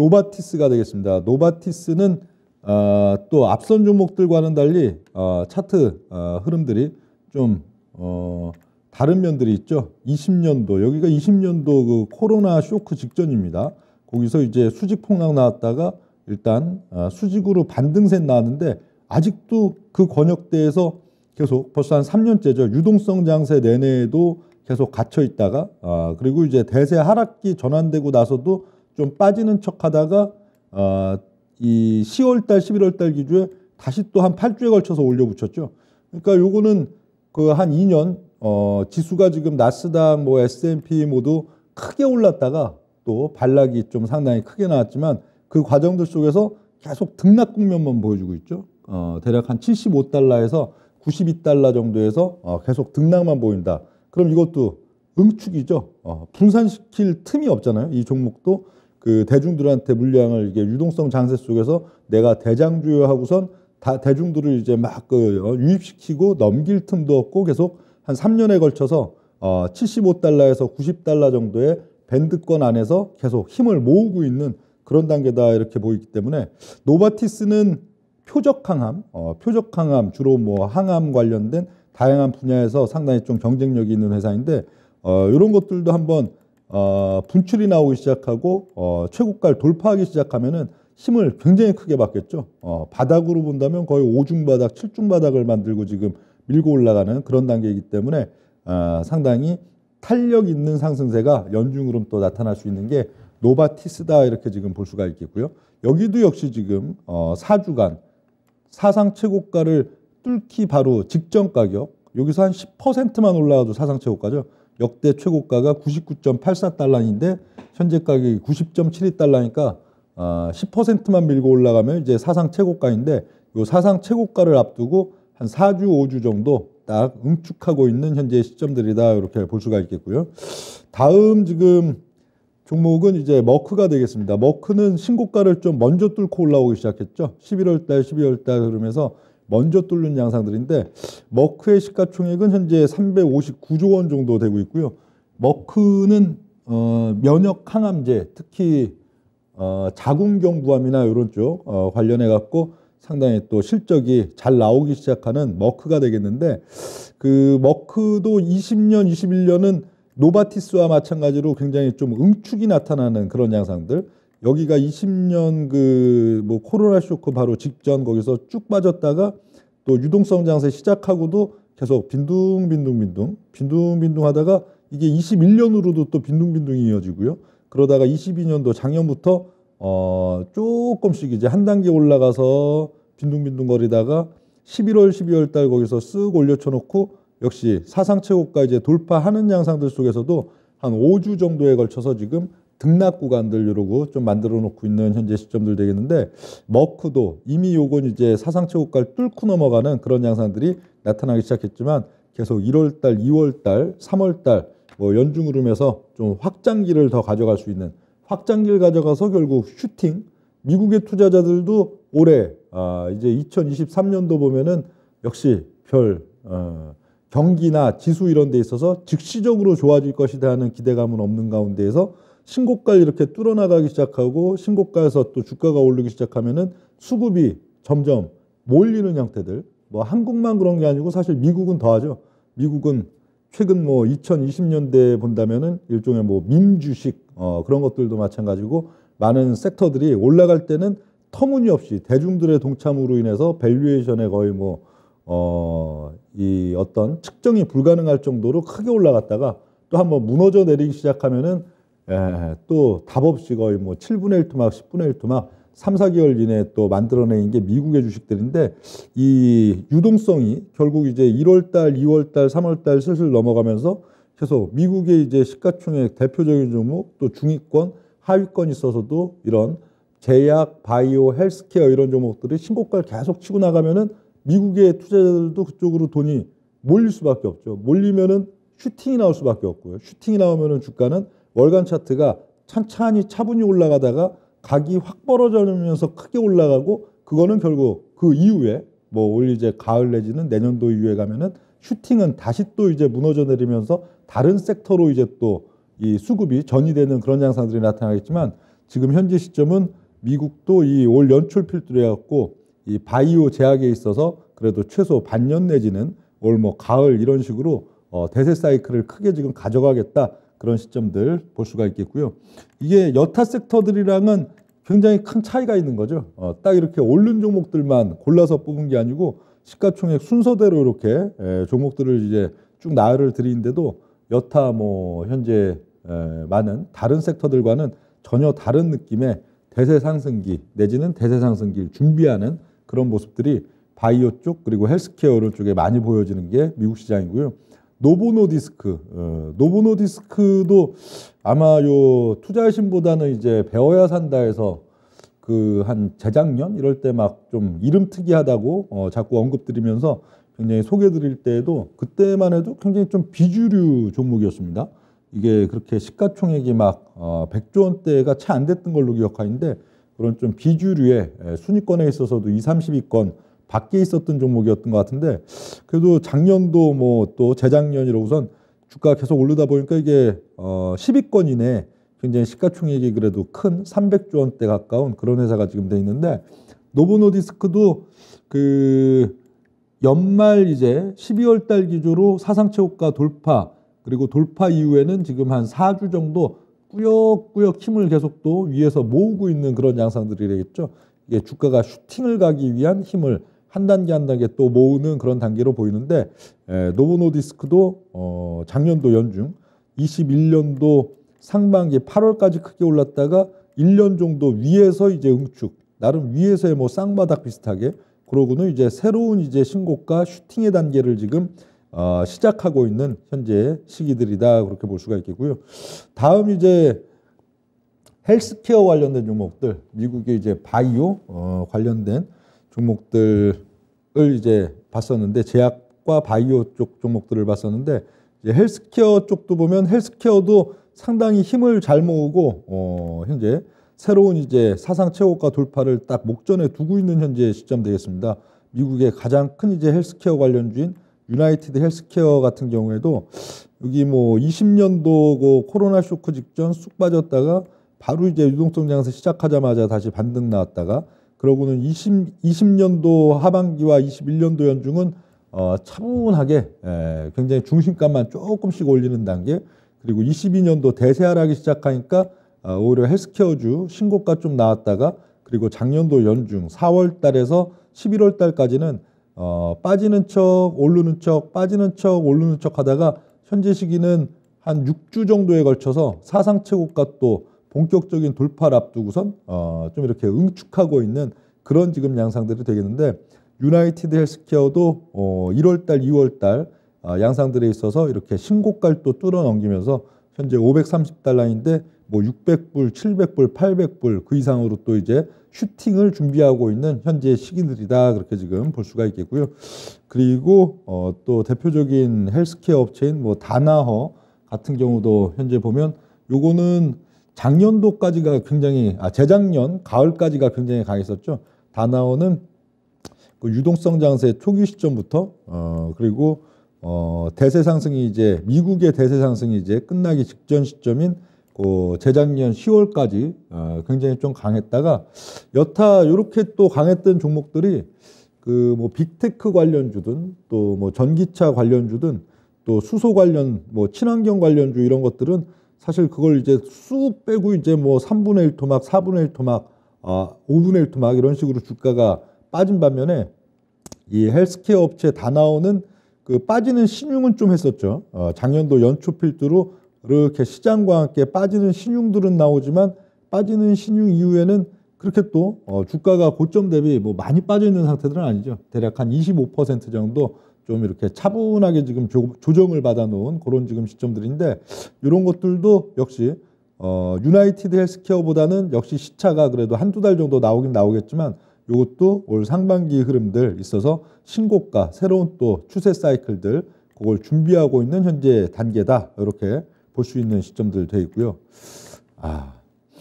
A: 노바티스가 되겠습니다. 노바티스는 어, 또 앞선 종목들과는 달리 어, 차트 어, 흐름들이 좀 어, 다른 면들이 있죠. 이십 년도, 여기가 이십 년도 그 코로나 쇼크 직전입니다. 거기서 이제 수직 폭락 나왔다가 일단 어, 수직으로 반등세 나왔는데, 아직도 그 권역대에서 계속 벌써 한 삼 년째죠. 유동성 장세 내내에도 계속 갇혀 있다가 어, 그리고 이제 대세 하락기 전환되고 나서도 좀 빠지는 척하다가 어, 이 시월 달, 십일월 달 기준에 다시 또 한 팔 주에 걸쳐서 올려붙였죠. 그러니까 요거는 그 한 이 년 어, 지수가 지금 나스닥, 뭐 에스 앤 피 모두 크게 올랐다가 또 반락이 좀 상당히 크게 나왔지만, 그 과정들 속에서 계속 등락 국면만 보여주고 있죠. 어, 대략 한 칠십오 달러에서 구십이 달러 정도에서 어, 계속 등락만 보인다. 그럼 이것도 응축이죠. 어, 분산시킬 틈이 없잖아요. 이 종목도 그 대중들한테 물량을 이게 유동성 장세 속에서 내가 대장주요하고선 다 대중들을 이제 막그 어, 유입시키고 넘길 틈도 없고, 계속 한 삼 년에 걸쳐서 어, 칠십오 달러에서 구십 달러 정도의 밴드권 안에서 계속 힘을 모으고 있는 그런 단계다, 이렇게 보이기 때문에 노바티스는 표적 항암, 어, 표적 항암 주로 뭐 항암 관련된 다양한 분야에서 상당히 좀 경쟁력이 있는 회사인데, 어, 이런 것들도 한번 어, 분출이 나오기 시작하고 어, 최고가를 돌파하기 시작하면은 힘을 굉장히 크게 받겠죠. 어, 바닥으로 본다면 거의 오중 바닥, 칠중 바닥을 만들고 지금 밀고 올라가는 그런 단계이기 때문에 어, 상당히 탄력 있는 상승세가 연중 흐름 또 나타날 수 있는 게 노바티스다 이렇게 지금 볼 수가 있겠고요. 여기도 역시 지금 어, 사 주간 사상 최고가를 뚫기 바로 직전 가격, 여기서 한 십 퍼센트만 올라가도 사상 최고가죠. 역대 최고가가 구십구 점 팔사 달러인데 현재 가격이 구십 점 칠이 달러니까 어, 십 퍼센트만 밀고 올라가면 이제 사상 최고가인데, 이 사상 최고가를 앞두고 한 사 주, 오 주 정도 딱 응축하고 있는 현재 시점들이다 이렇게 볼 수가 있겠고요. 다음 지금 종목은 이제 머크가 되겠습니다. 머크는 신고가를 좀 먼저 뚫고 올라오기 시작했죠. 십일월 달, 십이월 달 흐르면서 먼저 뚫는 양상들인데, 머크의 시가총액은 현재 삼백오십구 조 원 정도 되고 있고요. 머크는 어, 면역 항암제, 특히 어, 자궁경부암이나 이런 쪽 어, 관련해 갖고 상당히 또 실적이 잘 나오기 시작하는 머크가 되겠는데, 그 머크도 이십 년, 이십일 년은 노바티스와 마찬가지로 굉장히 좀 응축이 나타나는 그런 양상들. 여기가 이십 년 그 뭐 코로나 쇼크 바로 직전 거기서 쭉 빠졌다가 또 유동성 장세 시작하고도 계속 빈둥빈둥빈둥 빈둥빈둥 하다가 이게 이십일 년으로도 또 빈둥빈둥이 이어지고요. 그러다가 이십이 년도 작년부터 어 조금씩 이제 한 단계 올라가서 빈둥빈둥 거리다가 십일월, 십이월 달 거기서 쓱 올려쳐 놓고 역시 사상 최고가 이제 돌파하는 양상들 속에서도 한 오 주 정도에 걸쳐서 지금 등락 구간들 이러고 좀 만들어 놓고 있는 현재 시점들 되겠는데, 머크도 이미 요건 이제 사상 최고가를 뚫고 넘어가는 그런 양상들이 나타나기 시작했지만 계속 일월 달, 이월 달, 삼월 달 뭐 연중 흐름에서 좀 확장기를 더 가져갈 수 있는, 확장기를 가져가서 결국 슈팅, 미국의 투자자들도 올해 아 이제 이천이십삼 년도 보면은 역시 별 어, 경기나 지수 이런 데 있어서 즉시적으로 좋아질 것이다 하는 기대감은 없는 가운데에서 신고가를 이렇게 뚫어나가기 시작하고 신고가에서 또 주가가 오르기 시작하면은 수급이 점점 몰리는 형태들, 뭐 한국만 그런 게 아니고 사실 미국은 더하죠. 미국은 최근 뭐 이천이십 년대에 본다면은 일종의 뭐 밈주식 어 그런 것들도 마찬가지고 많은 섹터들이 올라갈 때는 터무니없이 대중들의 동참으로 인해서 밸류에이션에 거의 뭐 어 이 어떤 측정이 불가능할 정도로 크게 올라갔다가 또 한번 무너져 내리기 시작하면은 에, 또 답 없이 거의 뭐 칠분의 일 토막, 십분의 일 토막 삼, 사 개월 이내에 또 만들어낸 게 미국의 주식들인데, 이 유동성이 결국 이제 일월 달, 이월 달, 삼월 달 슬슬 넘어가면서 계속 미국의 이제 시가총액 대표적인 종목, 또 중위권, 하위권 있어서도 이런 제약, 바이오, 헬스케어 이런 종목들이 신고가를 계속 치고 나가면은 미국의 투자자들도 그쪽으로 돈이 몰릴 수밖에 없죠. 몰리면은 슈팅이 나올 수밖에 없고요. 슈팅이 나오면은 주가는 월간 차트가 찬찬히 차분히 올라가다가 각이 확 벌어지면서 크게 올라가고, 그거는 결국 그 이후에 뭐 올 이제 가을 내지는 내년도 이후에 가면은 슈팅은 다시 또 이제 무너져 내리면서 다른 섹터로 이제 또 이 수급이 전이되는 그런 양상들이 나타나겠지만, 지금 현재 시점은 미국도 이 올 연초 필두로 해갖고 이 바이오 제약에 있어서 그래도 최소 반년 내지는 올 뭐 가을 이런 식으로 어 대세 사이클을 크게 지금 가져가겠다, 그런 시점들 볼 수가 있겠고요. 이게 여타 섹터들이랑은 굉장히 큰 차이가 있는 거죠. 어, 딱 이렇게 오른 종목들만 골라서 뽑은 게 아니고 시가총액 순서대로 이렇게 에, 종목들을 이제 쭉 나열을 드리는데도 여타 뭐 현재 에, 많은 다른 섹터들과는 전혀 다른 느낌의 대세 상승기 내지는 대세 상승기를 준비하는 그런 모습들이 바이오 쪽 그리고 헬스케어 이런 쪽에 많이 보여지는 게 미국 시장이고요. 노보노디스크, 어, 노보노디스크도 아마 요 투자신보다는 이제 배워야 산다해서 그 한 재작년 이럴 때 막 좀 이름 특이하다고 어, 자꾸 언급드리면서 굉장히 소개드릴 때에도 그때만 해도 굉장히 좀 비주류 종목이었습니다. 이게 그렇게 시가총액이 막 어, 백조 원대가 채 안 됐던 걸로 기억하는데, 그런 좀 비주류의 순위권에 있어서도 이십, 삼십 위권 밖에 있었던 종목이었던 것 같은데, 그래도 작년도 뭐 또 재작년이라고선 주가가 계속 오르다 보니까 이게 어 십 위권 이내에 굉장히 시가총액이 그래도 큰 삼백조 원대 가까운 그런 회사가 지금 돼 있는데, 노보노디스크도 그 연말 이제 십이월 달 기조로 사상 최고가 돌파, 그리고 돌파 이후에는 지금 한 사 주 정도 꾸역꾸역 힘을 계속 또 위에서 모으고 있는 그런 양상들이 되겠죠. 이게 주가가 슈팅을 가기 위한 힘을 한 단계 한 단계 또 모으는 그런 단계로 보이는데, 에, 노보노디스크도 어, 작년도 연중 이십일 년도 상반기 팔월까지 크게 올랐다가 일 년 정도 위에서 이제 응축, 나름 위에서의 뭐 쌍바닥 비슷하게 그러고는 이제 새로운 이제 신고가 슈팅의 단계를 지금 어, 시작하고 있는 현재 시기들이다 그렇게 볼 수가 있겠고요. 다음 이제 헬스케어 관련된 종목들, 미국의 이제 바이오 어, 관련된 종목들을 이제 봤었는데 제약과 바이오 쪽 종목들을 봤었는데 이제 헬스케어 쪽도 보면 헬스케어도 상당히 힘을 잘 모으고 어, 현재 새로운 이제 사상 최고가 돌파를 딱 목전에 두고 있는 현재 시점 되겠습니다. 미국의 가장 큰 이제 헬스케어 관련주인 유나이티드 헬스케어 같은 경우에도 여기 뭐 이십 년도 코로나 쇼크 직전 쑥 빠졌다가 바로 이제 유동성 장세 시작하자마자 다시 반등 나왔다가 그러고는 이십, 이십 년도 하반기와 이십일 년도 연중은 어, 차분하게 에, 굉장히 중심값만 조금씩 올리는 단계 그리고 이십이 년도 대세하락이 시작하니까 어, 오히려 헬스케어주 신고가 좀 나왔다가 그리고 작년도 연중 사월 달에서 십일월 달까지는 어, 빠지는 척 오르는 척 빠지는 척 오르는 척 하다가 현재 시기는 한 육 주 정도에 걸쳐서 사상 최고가 또 본격적인 돌파를 앞두고선 어, 좀 이렇게 응축하고 있는 그런 지금 양상들이 되겠는데 유나이티드 헬스케어도 어, 일월 달, 이월 달 어, 양상들에 있어서 이렇게 신고가를 또 뚫어 넘기면서 현재 오백삼십 달러인데 뭐 육백 불, 칠백 불, 팔백 불 그 이상으로 또 이제 슈팅을 준비하고 있는 현재 시기들이다 그렇게 지금 볼 수가 있겠고요. 그리고 어, 또 대표적인 헬스케어 업체인 뭐 다나허 같은 경우도 현재 보면 요거는 작년도까지가 굉장히 아 재작년 가을까지가 굉장히 강했었죠. 다나허는 그 유동성 장세 초기 시점부터 어 그리고 어 대세 상승이 이제 미국의 대세 상승이 이제 끝나기 직전 시점인 그 재작년 시월까지 어 굉장히 좀 강했다가 여타 이렇게 또 강했던 종목들이 그 뭐 빅테크 관련주든 또 뭐 전기차 관련주든 또 수소 관련 뭐 친환경 관련주 이런 것들은 사실 그걸 이제 쑥 빼고 이제 뭐 삼분의 일 토막, 사분의 일 토막, 아 오분의 일 토막 이런 식으로 주가가 빠진 반면에 이 헬스케어 업체 다나오는 그 빠지는 신용은 좀 했었죠. 어, 작년도 연초 필두로 이렇게 시장과 함께 빠지는 신용들은 나오지만 빠지는 신용 이후에는 그렇게 또 어, 주가가 고점 대비 뭐 많이 빠져 있는 상태들은 아니죠. 대략 한 이십오 퍼센트 정도 좀 이렇게 차분하게 지금 조, 조정을 받아 놓은 그런 지금 시점들인데 이런 것들도 역시 어, 유나이티드 헬스케어보다는 역시 시차가 그래도 한두 달 정도 나오긴 나오겠지만 이것도 올 상반기 흐름들 있어서 신고가 새로운 또 추세 사이클들 그걸 준비하고 있는 현재 단계다 이렇게 볼 수 있는 시점들 되어 있고요. 아,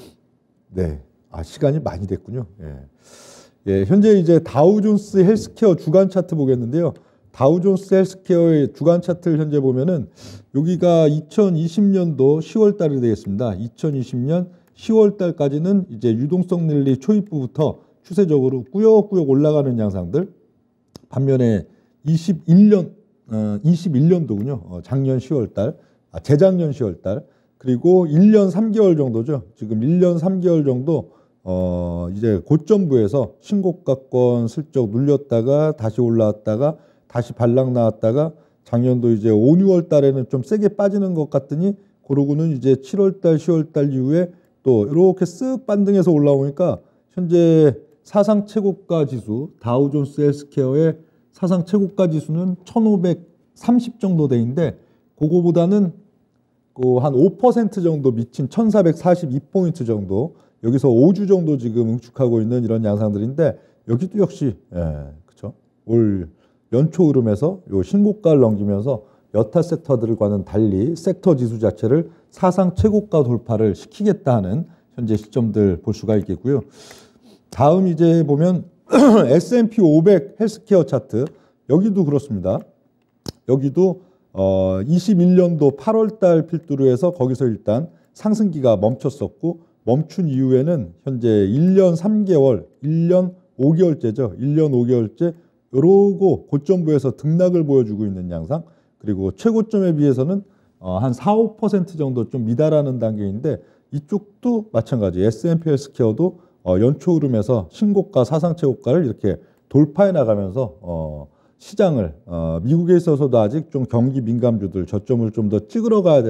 A: 네, 아 시간이 많이 됐군요. 예. 예, 현재 이제 다우존스 헬스케어 주간 차트 보겠는데요. 다우존스 헬스케어의 주간 차트를 현재 보면은 여기가 이천이십 년도 시월 달이 되겠습니다. 이천이십 년 시월 달까지는 이제 유동성 랠리 초입부부터 추세적으로 꾸역꾸역 올라가는 양상들. 반면에 이십일 년, 어, 이십일 년도군요. 어, 작년 시월 달, 아, 재작년 시월 달. 그리고 일 년 삼 개월 정도죠. 지금 일 년 삼 개월 정도 어, 이제 고점부에서 신고가권 슬쩍 눌렸다가 다시 올라왔다가 다시 반락 나왔다가 작년도 이제 오, 유월 달에는 좀 세게 빠지는 것 같더니 그러고는 이제 칠월 달, 시월 달 이후에 또 이렇게 쓱 반등해서 올라오니까 현재 사상 최고가 지수 다우존스 헬스케어의 사상 최고가 지수는 천오백삼십 정도 돼있는데 그거보다는 그 한 오 퍼센트 정도 미친 천사백사십이 포인트 정도 여기서 오 주 정도 지금 응축하고 있는 이런 양상들인데 여기도 역시 예, 그렇죠. 올 연초 흐름에서 요 신고가를 넘기면서 여타 섹터들과는 달리 섹터 지수 자체를 사상 최고가 돌파를 시키겠다 하는 현재 시점들 볼 수가 있겠고요. 다음 이제 보면 에스 앤 피 오백 헬스케어 차트 여기도 그렇습니다. 여기도 어 이십일 년도 팔월 달 필두로 해서 거기서 일단 상승기가 멈췄었고 멈춘 이후에는 현재 일 년 삼 개월, 일 년 오 개월째죠. 일 년 오 개월째 이러고 고점부에서 등락을 보여주고 있는 양상 그리고 최고점에 비해서는 어 한 사, 오 퍼센트 정도 좀 미달하는 단계인데 이쪽도 마찬가지 에스 앤 피 헬스케어도 어 연초 흐름에서 신고가 사상 최고가를 이렇게 돌파해 나가면서 어 시장을 어 미국에 있어서도 아직 좀 경기 민감주들 저점을 좀 더 찍으러 가야 되는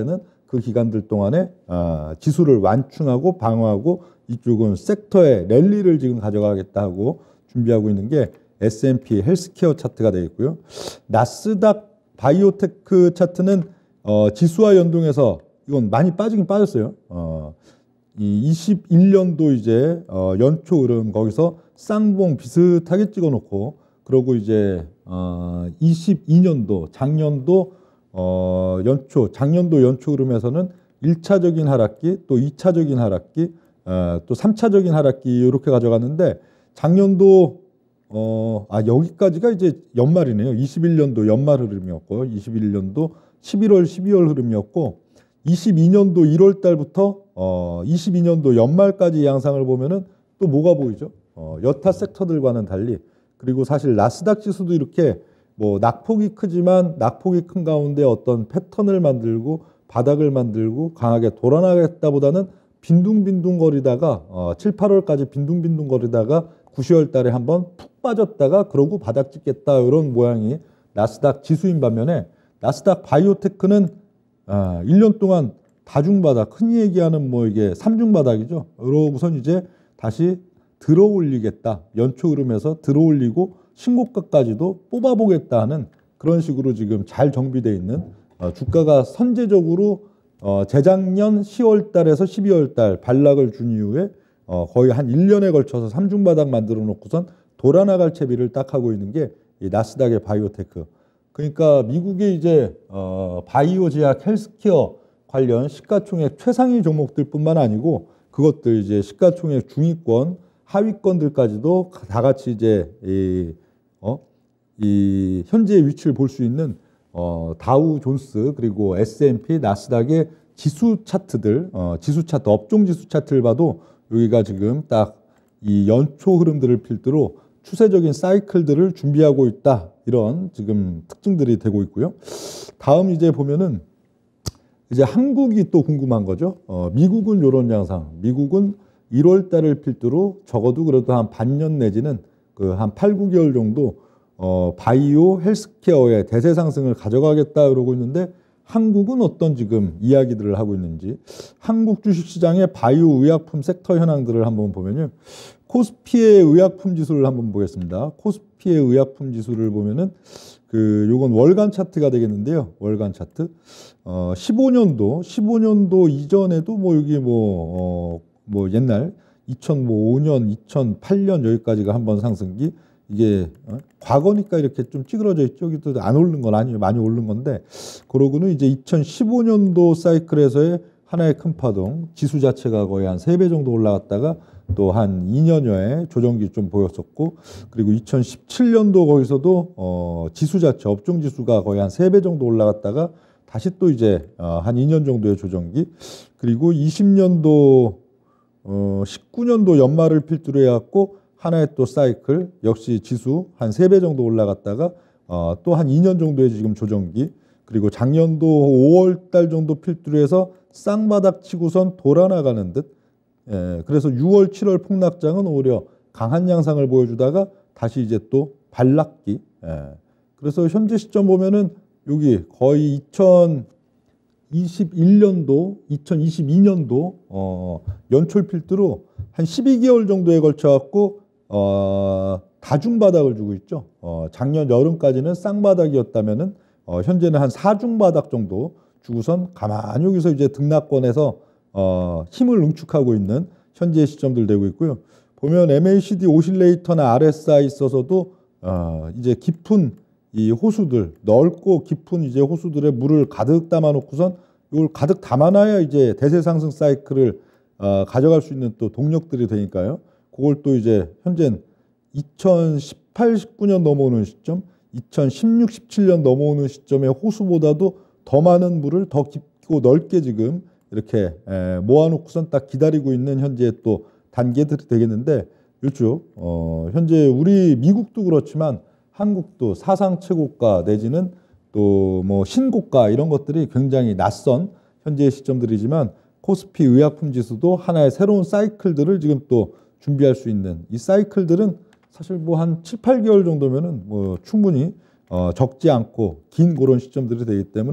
A: 그 기간들 동안에 어, 지수를 완충하고 방어하고 이쪽은 섹터의 랠리를 지금 가져가겠다 하고 준비하고 있는 게 에스 앤 피 헬스케어 차트가 되겠고요. 나스닥 바이오테크 차트는 어, 지수와 연동해서 이건 많이 빠지긴 빠졌어요. 어, 이 이십일 년도 이제 어, 연초 흐름 거기서 쌍봉 비슷하게 찍어놓고 그러고 이제 어, 이십이 년도 작년도 어, 연초 작년도 연초 흐름에서는 일 차적인 하락기 또 이 차적인 하락기 어, 또 삼 차적인 하락기 이렇게 가져갔는데 작년도 어, 아 여기까지가 이제 연말이네요. 이십일 년도 연말 흐름이었고 이십일 년도 십일월 십이월 흐름이었고 이십이 년도 일월 달부터 어, 이십이 년도 연말까지 양상을 보면은 또 뭐가 보이죠? 어, 여타 섹터들과는 달리 그리고 사실 나스닥 지수도 이렇게 뭐 낙폭이 크지만 낙폭이 큰 가운데 어떤 패턴을 만들고 바닥을 만들고 강하게 돌아나겠다보다는 빈둥빈둥거리다가 어, 칠, 팔월까지 빈둥빈둥거리다가 구, 시월 달에 한번 푹 빠졌다가 그러고 바닥 찍겠다 이런 모양이 나스닥 지수인 반면에 나스닥 바이오테크는 아, 일 년 동안 다중바닥 흔히 얘기하는 뭐 이게 삼중바닥이죠. 그러고선 이제 다시 들어올리겠다. 연초 흐름에서 들어올리고 신고가까지도 뽑아보겠다 하는 그런 식으로 지금 잘 정비되어 있는 어, 주가가 선제적으로 어, 재작년 시월 달에서 십이월 달 반락을 준 이후에 어, 거의 한 일 년에 걸쳐서 삼중바닥 만들어 놓고선 돌아나갈 채비를 딱 하고 있는 게 이 나스닥의 바이오테크. 그러니까 미국의 이제 어, 바이오 제약 헬스케어 관련 시가총액 최상위 종목들뿐만 아니고 그것들 이제 시가총액 중위권, 하위권들까지도 다 같이 이제 이, 어, 이 현재의 위치를 볼 수 있는 어, 다우 존스 그리고 에스 앤 피 나스닥의 지수 차트들, 어, 지수 차트, 업종 지수 차트를 봐도 여기가 지금 딱 이 연초 흐름들을 필두로 추세적인 사이클들을 준비하고 있다. 이런 지금 특징들이 되고 있고요. 다음 이제 보면은 이제 한국이 또 궁금한 거죠. 어, 미국은 이런 양상. 미국은 일월 달을 필두로 적어도 그래도 한 반년 내지는 그 한 팔, 구 개월 정도 어, 바이오 헬스케어의 대세 상승을 가져가겠다 그러고 있는데 한국은 어떤 지금 이야기들을 하고 있는지 한국 주식시장의 바이오 의약품 섹터 현황들을 한번 보면요. 코스피의 의약품 지수를 한번 보겠습니다. 코스피의 의약품 지수를 보면은 그 요건 월간 차트가 되겠는데요. 월간 차트. 어, 십오 년도, 십오 년도 이전에도 뭐 여기 뭐, 어, 뭐 옛날 이천오 년, 이천팔 년 여기까지가 한번 상승기. 이게 어? 과거니까 이렇게 좀 찌그러져 있죠. 여기도 안 오른 건 아니에요. 많이 오른 건데 그러고는 이제 이천십오 년도 사이클에서의 하나의 큰 파동 지수 자체가 거의 한 세 배 정도 올라갔다가 또 한 이 년여의 조정기 좀 보였었고 그리고 이천십칠 년도 거기서도 어, 지수 자체 업종 지수가 거의 한 세 배 정도 올라갔다가 다시 또 이제 어, 한 이 년 정도의 조정기 그리고 이십 년도 어, 십구 년도 연말을 필두로 해갖고 하나의 또 사이클 역시 지수 한 세 배 정도 올라갔다가 어, 또 한 이 년 정도의 지금 조정기 그리고 작년도 오월 달 정도 필두로 해서 쌍바닥 치고선 돌아나가는 듯 예, 그래서 유월, 칠월 폭락장은 오히려 강한 양상을 보여주다가 다시 이제 또 반락기 예, 그래서 현재 시점 보면은 여기 거의 이천이십일 년도, 이천이십이 년도 어, 연초를 필두로 한 십이 개월 정도에 걸쳐 갖고 어, 다중바닥을 주고 있죠. 어, 작년 여름까지는 쌍바닥이었다면은 어, 현재는 한 사중바닥 정도 주고선 가만히 여기서 이제 등락권에서 어, 힘을 응축하고 있는 현재의 시점들 되고 있고요. 보면 엠 에이 씨 디 오실레이터나 알 에스 아이 있어서도 어, 이제 깊은 이 호수들 넓고 깊은 이제 호수들의 물을 가득 담아 놓고선 이걸 가득 담아놔야 이제 대세 상승 사이클을 어, 가져갈 수 있는 또 동력들이 되니까요. 그걸 또 이제 현재는 이천십팔, 십구 년 넘어오는 시점, 이천십육, 십칠 년 넘어오는 시점의 호수보다도 더 많은 물을 더 깊고 넓게 지금 이렇게 모아놓고선 딱 기다리고 있는 현재의 또 단계들이 되겠는데 이쪽 어, 현재 우리 미국도 그렇지만 한국도 사상 최고가 내지는 또 뭐 신고가 이런 것들이 굉장히 낯선 현재의 시점들이지만 코스피 의약품 지수도 하나의 새로운 사이클들을 지금 또 준비할 수 있는 이 사이클들은 사실 뭐 한 칠, 팔 개월 정도면은 뭐 충분히 어 적지 않고 긴 그런 시점들이 되기 때문에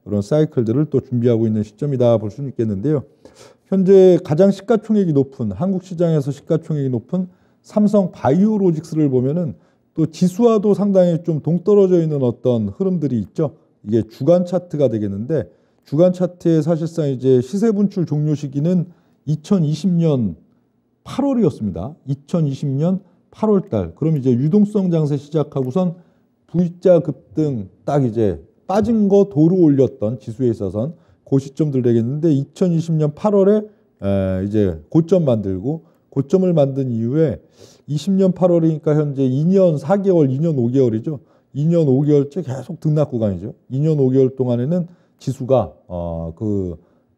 A: 그런 사이클들을 또 준비하고 있는 시점이다 볼 수는 있겠는데요. 현재 가장 시가총액이 높은 한국 시장에서 시가총액이 높은 삼성 바이오로직스를 보면은 또 지수와도 상당히 좀 동떨어져 있는 어떤 흐름들이 있죠. 이게 주간 차트가 되겠는데 주간 차트에 사실상 이제 시세 분출 종료 시기는 이천이십 년 팔월이었습니다. 이천이십 년 팔월 달. 그럼 이제 유동성 장세 시작하고선 V자 급등 딱 이제 빠진 거 도로 올렸던 지수에 있어서는 그 시점들 되겠는데 이천이십 년 팔월에 에 이제 고점 만들고 고점을 만든 이후에 이십 년 팔월이니까 현재 이 년 사 개월, 이 년 오 개월이죠. 이 년 오 개월째 계속 등락 구간이죠. 이 년 오 개월 동안에는 지수가 어 그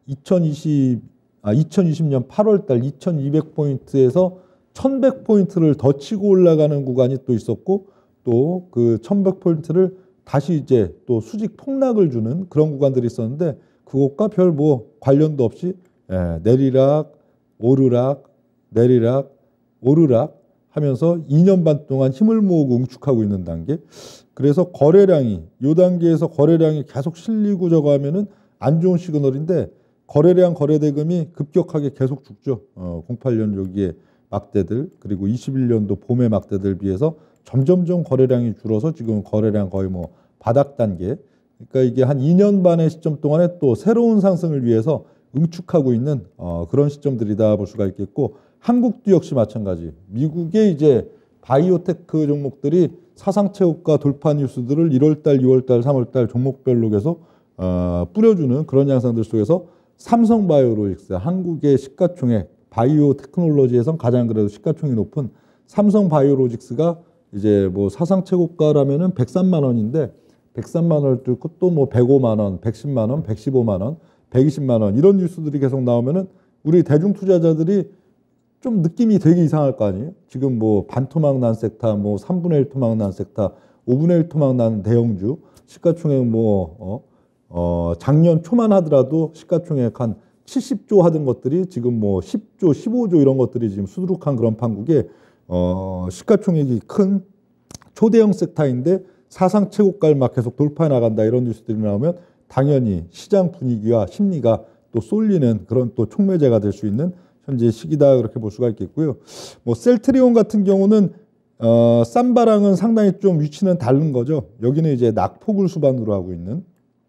A: 이천이십 아 이천이십 년 팔월 달 이천이백 포인트에서 천백 포인트를 더 치고 올라가는 구간이 또 있었고 또 그 천백 포인트를 다시 이제 또 수직 폭락을 주는 그런 구간들이 있었는데 그것과 별 뭐 관련도 없이 예, 내리락 오르락 내리락 오르락 하면서 이 년 반 동안 힘을 모으고 응축하고 있는 단계. 그래서 거래량이 이 단계에서 거래량이 계속 실리고 저거 하면은 안 좋은 시그널인데 거래량 거래대금이 급격하게 계속 죽죠. 어, 공팔 년 여기에 막대들 그리고 이십일 년도 봄의 막대들 비해서 점점점 거래량이 줄어서 지금 거래량 거의 뭐 바닥 단계. 그러니까 이게 한 이 년 반의 시점 동안에 또 새로운 상승을 위해서 응축하고 있는 어, 그런 시점들이다 볼 수가 있겠고 한국도 역시 마찬가지. 미국의 이제 바이오테크 종목들이 사상 최고가 돌파 뉴스들을 일월 달, 유월 달, 삼월 달 종목별로 계속 어, 뿌려주는 그런 양상들 속에서 삼성 바이오로직스 한국의 시가총액 바이오 테크놀로지에선 가장 그래도 시가총액이 높은 삼성 바이오로직스가 이제 뭐 사상 최고가라면은 백삼만 원인데 백삼만 원을 뚫고 또 뭐 백오만 원, 백십만 원, 백십오만 원, 백이십만 원 이런 뉴스들이 계속 나오면은 우리 대중 투자자들이 좀 느낌이 되게 이상할 거 아니에요? 지금 뭐 반토막 난 섹터, 뭐 삼분의 일 토막 난 섹터, 오분의 일 토막 난 대형주 시가총액 뭐 어, 어 작년 초만 하더라도 시가총액 한 칠십조 하던 것들이 지금 뭐 십조, 십오조 이런 것들이 지금 수두룩한 그런 판국에 어 시가총액이 큰 초대형 섹터인데 사상 최고가를 막 계속 돌파해 나간다 이런 뉴스들이 나오면 당연히 시장 분위기와 심리가 또 쏠리는 그런 또 촉매제가 될 수 있는 현재 시기다 그렇게 볼 수가 있겠고요. 뭐 셀트리온 같은 경우는 어, 쌈바랑은 상당히 좀 위치는 다른 거죠. 여기는 이제 낙폭을 수반으로 하고 있는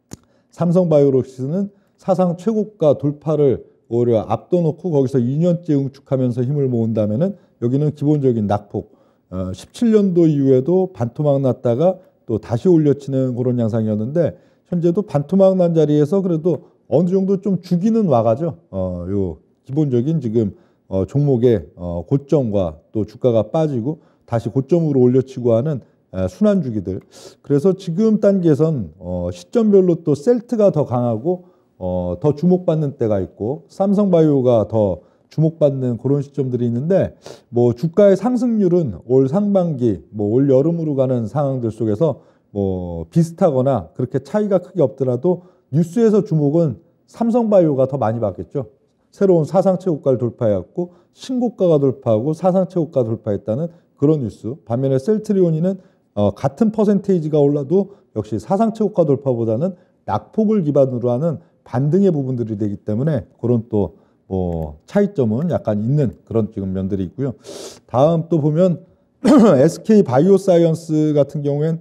A: 삼성바이오로직스는 사상 최고가 돌파를 오히려 앞둬놓고 거기서 이 년째 응축하면서 힘을 모은다면은 여기는 기본적인 낙폭. 어, 십칠 년도 이후에도 반토막 났다가 또 다시 올려치는 그런 양상이었는데 현재도 반토막 난 자리에서 그래도 어느 정도 좀 주기는 와가죠. 어, 요 기본적인 지금 어, 종목의 어, 고점과 또 주가가 빠지고 다시 고점으로 올려치고 하는 에, 순환 주기들. 그래서 지금 단계에선 어, 시점별로 또 셀트가 더 강하고 어, 더 주목받는 때가 있고 삼성바이오가 더 주목받는 그런 시점들이 있는데 뭐 주가의 상승률은 올 상반기 뭐 올 여름으로 가는 상황들 속에서 뭐 비슷하거나 그렇게 차이가 크게 없더라도 뉴스에서 주목은 삼성바이오가 더 많이 받겠죠. 새로운 사상 최고가를 돌파해왔고 신고가가 돌파하고 사상 최고가 돌파했다는 그런 뉴스. 반면에 셀트리온이는 어, 같은 퍼센테이지가 올라도 역시 사상 최고가 돌파보다는 낙폭을 기반으로 하는 반등의 부분들이 되기 때문에 그런 또 뭐 차이점은 약간 있는 그런 지금 면들이 있고요. 다음 또 보면 에스케이 바이오사이언스 같은 경우엔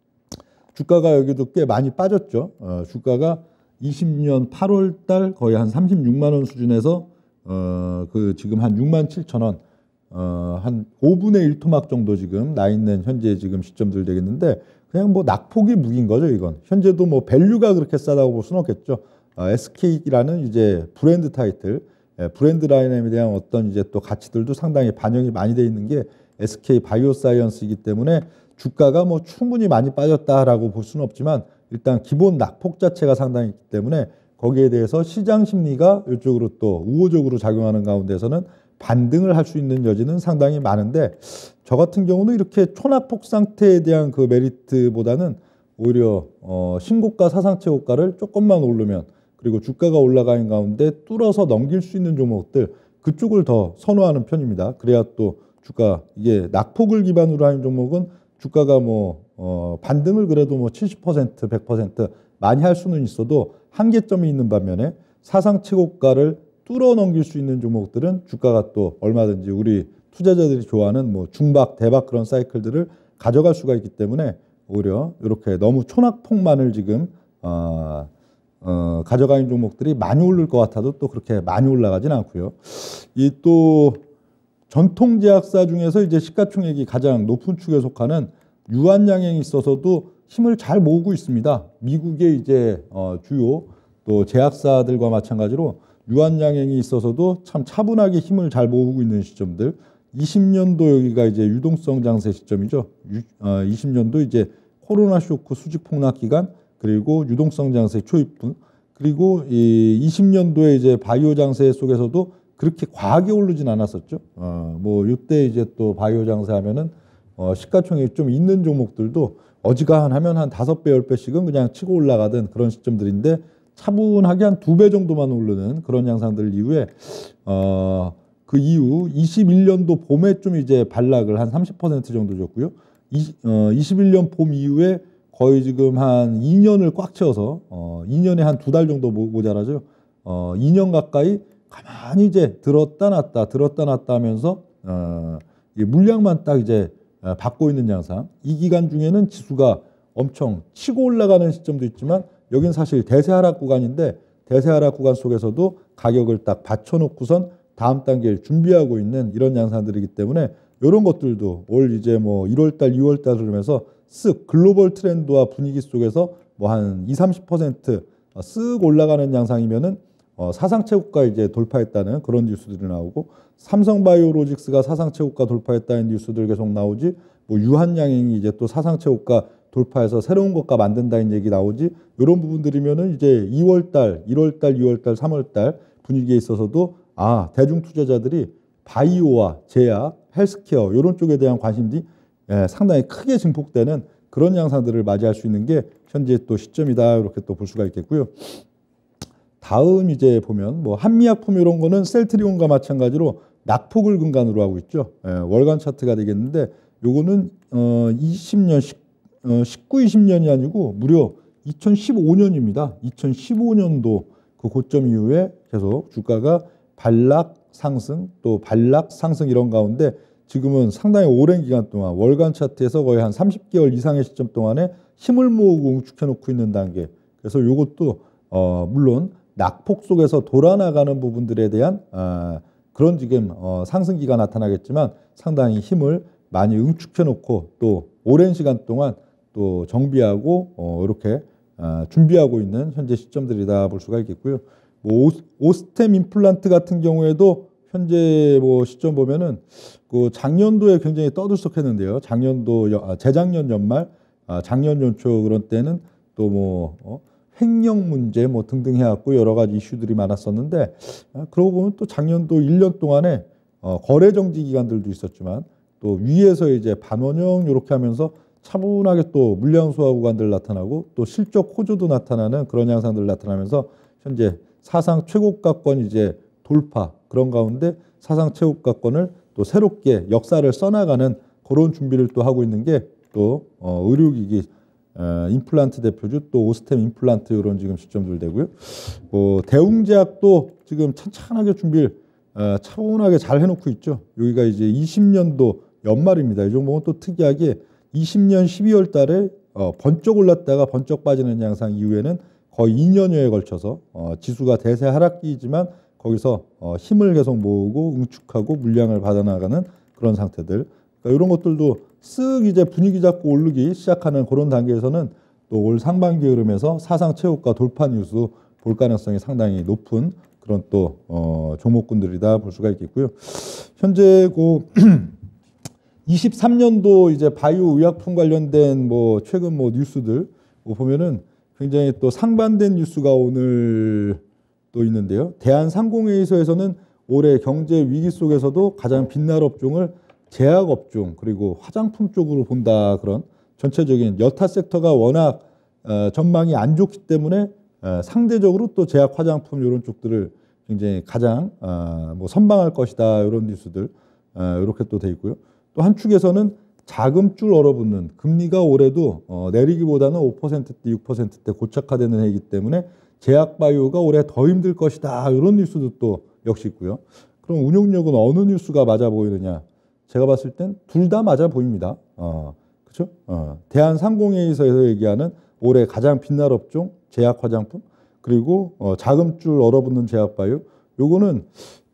A: 주가가 여기도 꽤 많이 빠졌죠. 어, 주가가 이십 년 팔월 달 거의 한 삼십육만 원 수준에서 어, 그 지금 한 육만 칠천 원, 어, 한 오분의 일 토막 정도 지금 나 있는 현재 지금 시점들 되겠는데 그냥 뭐 낙폭이 무기인 거죠, 이건. 현재도 뭐 밸류가 그렇게 싸다고 볼 수는 없겠죠. 어, 에스케이라는 이제 브랜드 타이틀, 예, 브랜드 라인에 대한 어떤 이제 또 가치들도 상당히 반영이 많이 돼 있는 게 에스케이 바이오사이언스이기 때문에 주가가 뭐 충분히 많이 빠졌다라고 볼 수는 없지만 일단 기본 낙폭 자체가 상당히 있기 때문에 거기에 대해서 시장 심리가 이쪽으로 또 우호적으로 작용하는 가운데서는 반등을 할 수 있는 여지는 상당히 많은데 저 같은 경우는 이렇게 초낙폭 상태에 대한 그 메리트보다는 오히려 어 신고가 사상 최고가를 조금만 오르면 그리고 주가가 올라가는 가운데 뚫어서 넘길 수 있는 종목들 그쪽을 더 선호하는 편입니다. 그래야 또 주가 이게 낙폭을 기반으로 하는 종목은 주가가 뭐 어 반등을 그래도 뭐 칠십 퍼센트, 백 퍼센트 많이 할 수는 있어도 한계점이 있는 반면에 사상 최고가를 뚫어 넘길 수 있는 종목들은 주가가 또 얼마든지 우리 투자자들이 좋아하는 뭐 중박, 대박 그런 사이클들을 가져갈 수가 있기 때문에 오히려 이렇게 너무 초낙폭만을 지금 어, 어, 가져가는 종목들이 많이 오를 것 같아도 또 그렇게 많이 올라가진 않고요. 이 또 전통 제약사 중에서 이제 시가총액이 가장 높은 축에 속하는 유한양행이 있어서도 힘을 잘 모으고 있습니다. 미국의 이제 어, 주요 또 제약사들과 마찬가지로 유한양행이 있어서도 참 차분하게 힘을 잘 모으고 있는 시점들. 이십 년도 여기가 이제 유동성 장세 시점이죠. 유, 어, 이십 년도 이제 코로나 쇼크 수직 폭락 기간 그리고 유동성 장세 초입분 그리고 이 이십 년도에 이제 바이오 장세 속에서도 그렇게 과하게 오르진 않았었죠. 어, 뭐 이때 이제 또 바이오 장세하면은 어, 시가총액이 좀 있는 종목들도 어지간하면 한 다섯 배, 열 배씩은 그냥 치고 올라가던 그런 시점들인데 차분하게 한 두 배 정도만 오르는 그런 양상들 이후에 어, 그 이후 이십일 년도 봄에 좀 이제 반락을 한 삼십 퍼센트 정도 줬고요. 이, 어, 이십일 년 봄 이후에 거의 지금 한 이 년을 꽉 채워서 어, 이 년에 한 두 달 정도 모자라죠. 어, 이 년 가까이 가만히 이제 들었다 놨다 들었다 놨다 하면서 어, 물량만 딱 이제 받고 있는 양상. 이 기간 중에는 지수가 엄청 치고 올라가는 시점도 있지만 여긴 사실 대세 하락 구간인데 대세 하락 구간 속에서도 가격을 딱 받쳐놓고선 다음 단계를 준비하고 있는 이런 양상들이기 때문에 이런 것들도 올 이제 뭐 일월 달, 이월 달 그러면서 쓱 글로벌 트렌드와 분위기 속에서 뭐 한 이십, 삼십 퍼센트 쓱 올라가는 양상이면은 어, 사상 최고가 이제 돌파했다는 그런 뉴스들이 나오고 삼성바이오로직스가 사상 최고가 돌파했다는 뉴스들 계속 나오지 뭐 유한양행이 이제 또 사상 최고가 돌파해서 새로운 것가 만든다는 얘기 나오지 이런 부분들이면은 이제 이월 달, 일월 달, 이월 달, 삼월 달 분위기에 있어서도 아 대중 투자자들이 바이오와 제약, 헬스케어 이런 쪽에 대한 관심이 예, 상당히 크게 증폭되는 그런 양상들을 맞이할 수 있는 게 현재 또 시점이다 이렇게 또 볼 수가 있겠고요. 다음 이제 보면 뭐 한미약품 이런 거는 셀트리온과 마찬가지로 낙폭을 근간으로 하고 있죠. 예, 월간 차트가 되겠는데 요거는 어 이십 년, 어, 십구, 이십 년이 아니고 무려 이천십오 년입니다. 이천십오 년도 그 고점 이후에 계속 주가가 반락 상승 또 반락 상승 이런 가운데 지금은 상당히 오랜 기간 동안 월간 차트에서 거의 한 삼십 개월 이상의 시점 동안에 힘을 모으고 응축해 놓고 있는 단계. 그래서 요것도 어 물론 낙폭 속에서 돌아나가는 부분들에 대한 어, 그런 지금 어, 상승기가 나타나겠지만 상당히 힘을 많이 응축해 놓고 또 오랜 시간 동안 또 정비하고 어, 이렇게 어, 준비하고 있는 현재 시점들이다 볼 수가 있겠고요. 뭐 오, 오스템 임플란트 같은 경우에도 현재 뭐 시점 보면은 그 작년도에 굉장히 떠들썩했는데요. 작년도 아, 재작년 연말, 아, 작년 연초 그런 때는 또 뭐 어, 횡령 문제 뭐 등등 해갖고 여러 가지 이슈들이 많았었는데 아, 그러고 보면 또 작년도 일 년 동안에 어, 거래 정지 기간들도 있었지만 또 위에서 이제 반원형 이렇게 하면서 차분하게 또 물량 소화 구간들 나타나고 또 실적 호조도 나타나는 그런 양상들 나타나면서 현재 사상 최고가권 이제 돌파 그런 가운데 사상 최고가권을 또 새롭게 역사를 써나가는 그런 준비를 또 하고 있는 게 또 어, 의료기기 어, 임플란트 대표주 또 오스템 임플란트 이런 지금 시점들 되고요. 뭐 대웅제약도 지금 찬찬하게 준비를 어, 차분하게 잘 해놓고 있죠. 여기가 이제 이십 년도 연말입니다. 이 종목은 또 특이하게 이십 년 십이월 달에 어, 번쩍 올랐다가 번쩍 빠지는 양상 이후에는 거의 이 년여에 걸쳐서 어, 지수가 대세 하락기이지만 거기서 어, 힘을 계속 모으고 응축하고 물량을 받아나가는 그런 상태들. 그러니까 이런 것들도 쓱 이제 분위기 잡고 오르기 시작하는 그런 단계에서는 또 올 상반기 흐름에서 사상 최고가 돌파 뉴스 볼 가능성이 상당히 높은 그런 또 어, 종목군들이다 볼 수가 있겠고요. 현재 그 이십삼 년도 이제 바이오 의약품 관련된 뭐 최근 뭐 뉴스들 뭐 보면은 굉장히 또 상반된 뉴스가 오늘 또 있는데요. 대한상공회의소에서는 올해 경제 위기 속에서도 가장 빛날 업종을 제약 업종 그리고 화장품 쪽으로 본다 그런 전체적인 여타 섹터가 워낙 어, 전망이 안 좋기 때문에 어, 상대적으로 또 제약 화장품 이런 쪽들을 굉장히 가장 어, 뭐 선방할 것이다 이런 뉴스들 어, 이렇게 또 돼 있고요. 또 한 축에서는 자금줄 얼어붙는 금리가 올해도 어, 내리기보다는 오 퍼센트대, 육 퍼센트대 고착화되는 해이기 때문에 제약바이오가 올해 더 힘들 것이다. 이런 뉴스도 또 역시 있고요. 그럼 운용력은 어느 뉴스가 맞아 보이느냐? 제가 봤을 땐 둘 다 맞아 보입니다. 어, 그렇죠? 어, 대한상공회의소에서 얘기하는 올해 가장 빛날 업종 제약 화장품 그리고 어, 자금줄 얼어붙는 제약바이오. 요거는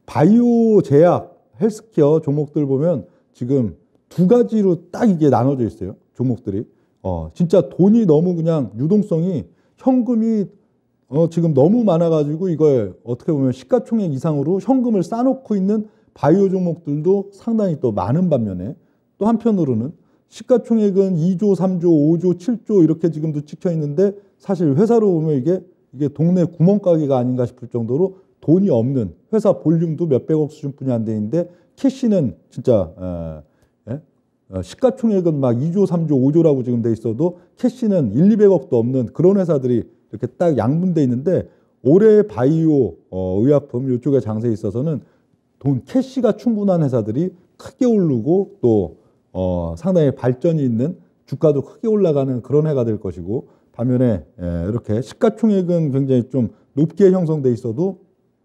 A: 바이오 제약 헬스케어 종목들 보면 지금 두 가지로 딱 이게 나눠져 있어요. 종목들이. 어, 진짜 돈이 너무 그냥 유동성이 현금이 어, 지금 너무 많아가지고 이걸 어떻게 보면 시가총액 이상으로 현금을 쌓아놓고 있는 바이오 종목들도 상당히 또 많은 반면에 또 한편으로는 시가총액은 이조, 삼조, 오조, 칠조 이렇게 지금도 찍혀 있는데 사실 회사로 보면 이게 이게 동네 구멍가게가 아닌가 싶을 정도로 돈이 없는 회사 볼륨도 몇백억 수준뿐이 안 되는데 캐시는 진짜 에, 에? 어, 시가총액은 막 이조, 삼조, 오조라고 지금 돼 있어도 캐시는 일, 이백억도 없는 그런 회사들이 이렇게 딱 양분돼 있는데 올해 바이오 어, 의약품 이쪽에 장세에 있어서는 돈 캐시가 충분한 회사들이 크게 오르고 또 어, 상당히 발전이 있는 주가도 크게 올라가는 그런 해가 될 것이고 반면에 에, 이렇게 시가총액은 굉장히 좀 높게 형성돼 있어도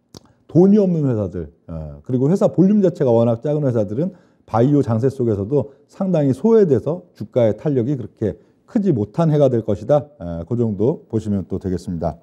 A: 돈이 없는 회사들 어, 그리고 회사 볼륨 자체가 워낙 작은 회사들은 바이오 장세 속에서도 상당히 소외돼서 주가의 탄력이 그렇게 크지 못한 해가 될 것이다. 에, 그 정도 보시면 또 되겠습니다.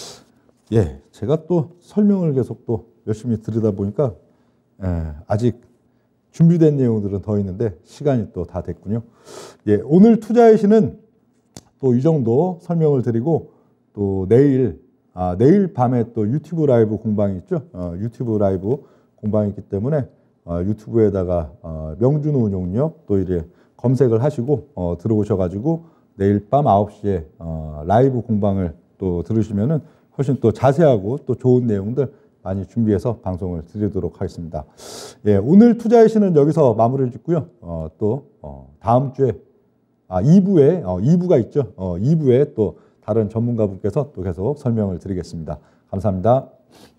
A: 예, 제가 또 설명을 계속 또 열심히 들으다 보니까 에, 아직 준비된 내용들은 더 있는데 시간이 또 다 됐군요. 예, 오늘 투자의 시는 또 이 정도 설명을 드리고 또 내일 아, 내일 밤에 또 유튜브 라이브 공방이 있죠. 어, 유튜브 라이브 공방이 있기 때문에 어, 유튜브에다가 어, 명준호 운용력 또 이제 검색을 하시고 어, 들어오셔가지고 내일 밤 아홉 시에 어, 라이브 공방을 또 들으시면은 훨씬 또 자세하고 또 좋은 내용들 많이 준비해서 방송을 드리도록 하겠습니다. 예, 오늘 투자의 시는 여기서 마무리를 짓고요. 어, 또 어, 다음 주에 아, 이 부에 어, 이 부가 있죠. 어, 이 부에 또 다른 전문가분께서 또 계속 설명을 드리겠습니다. 감사합니다.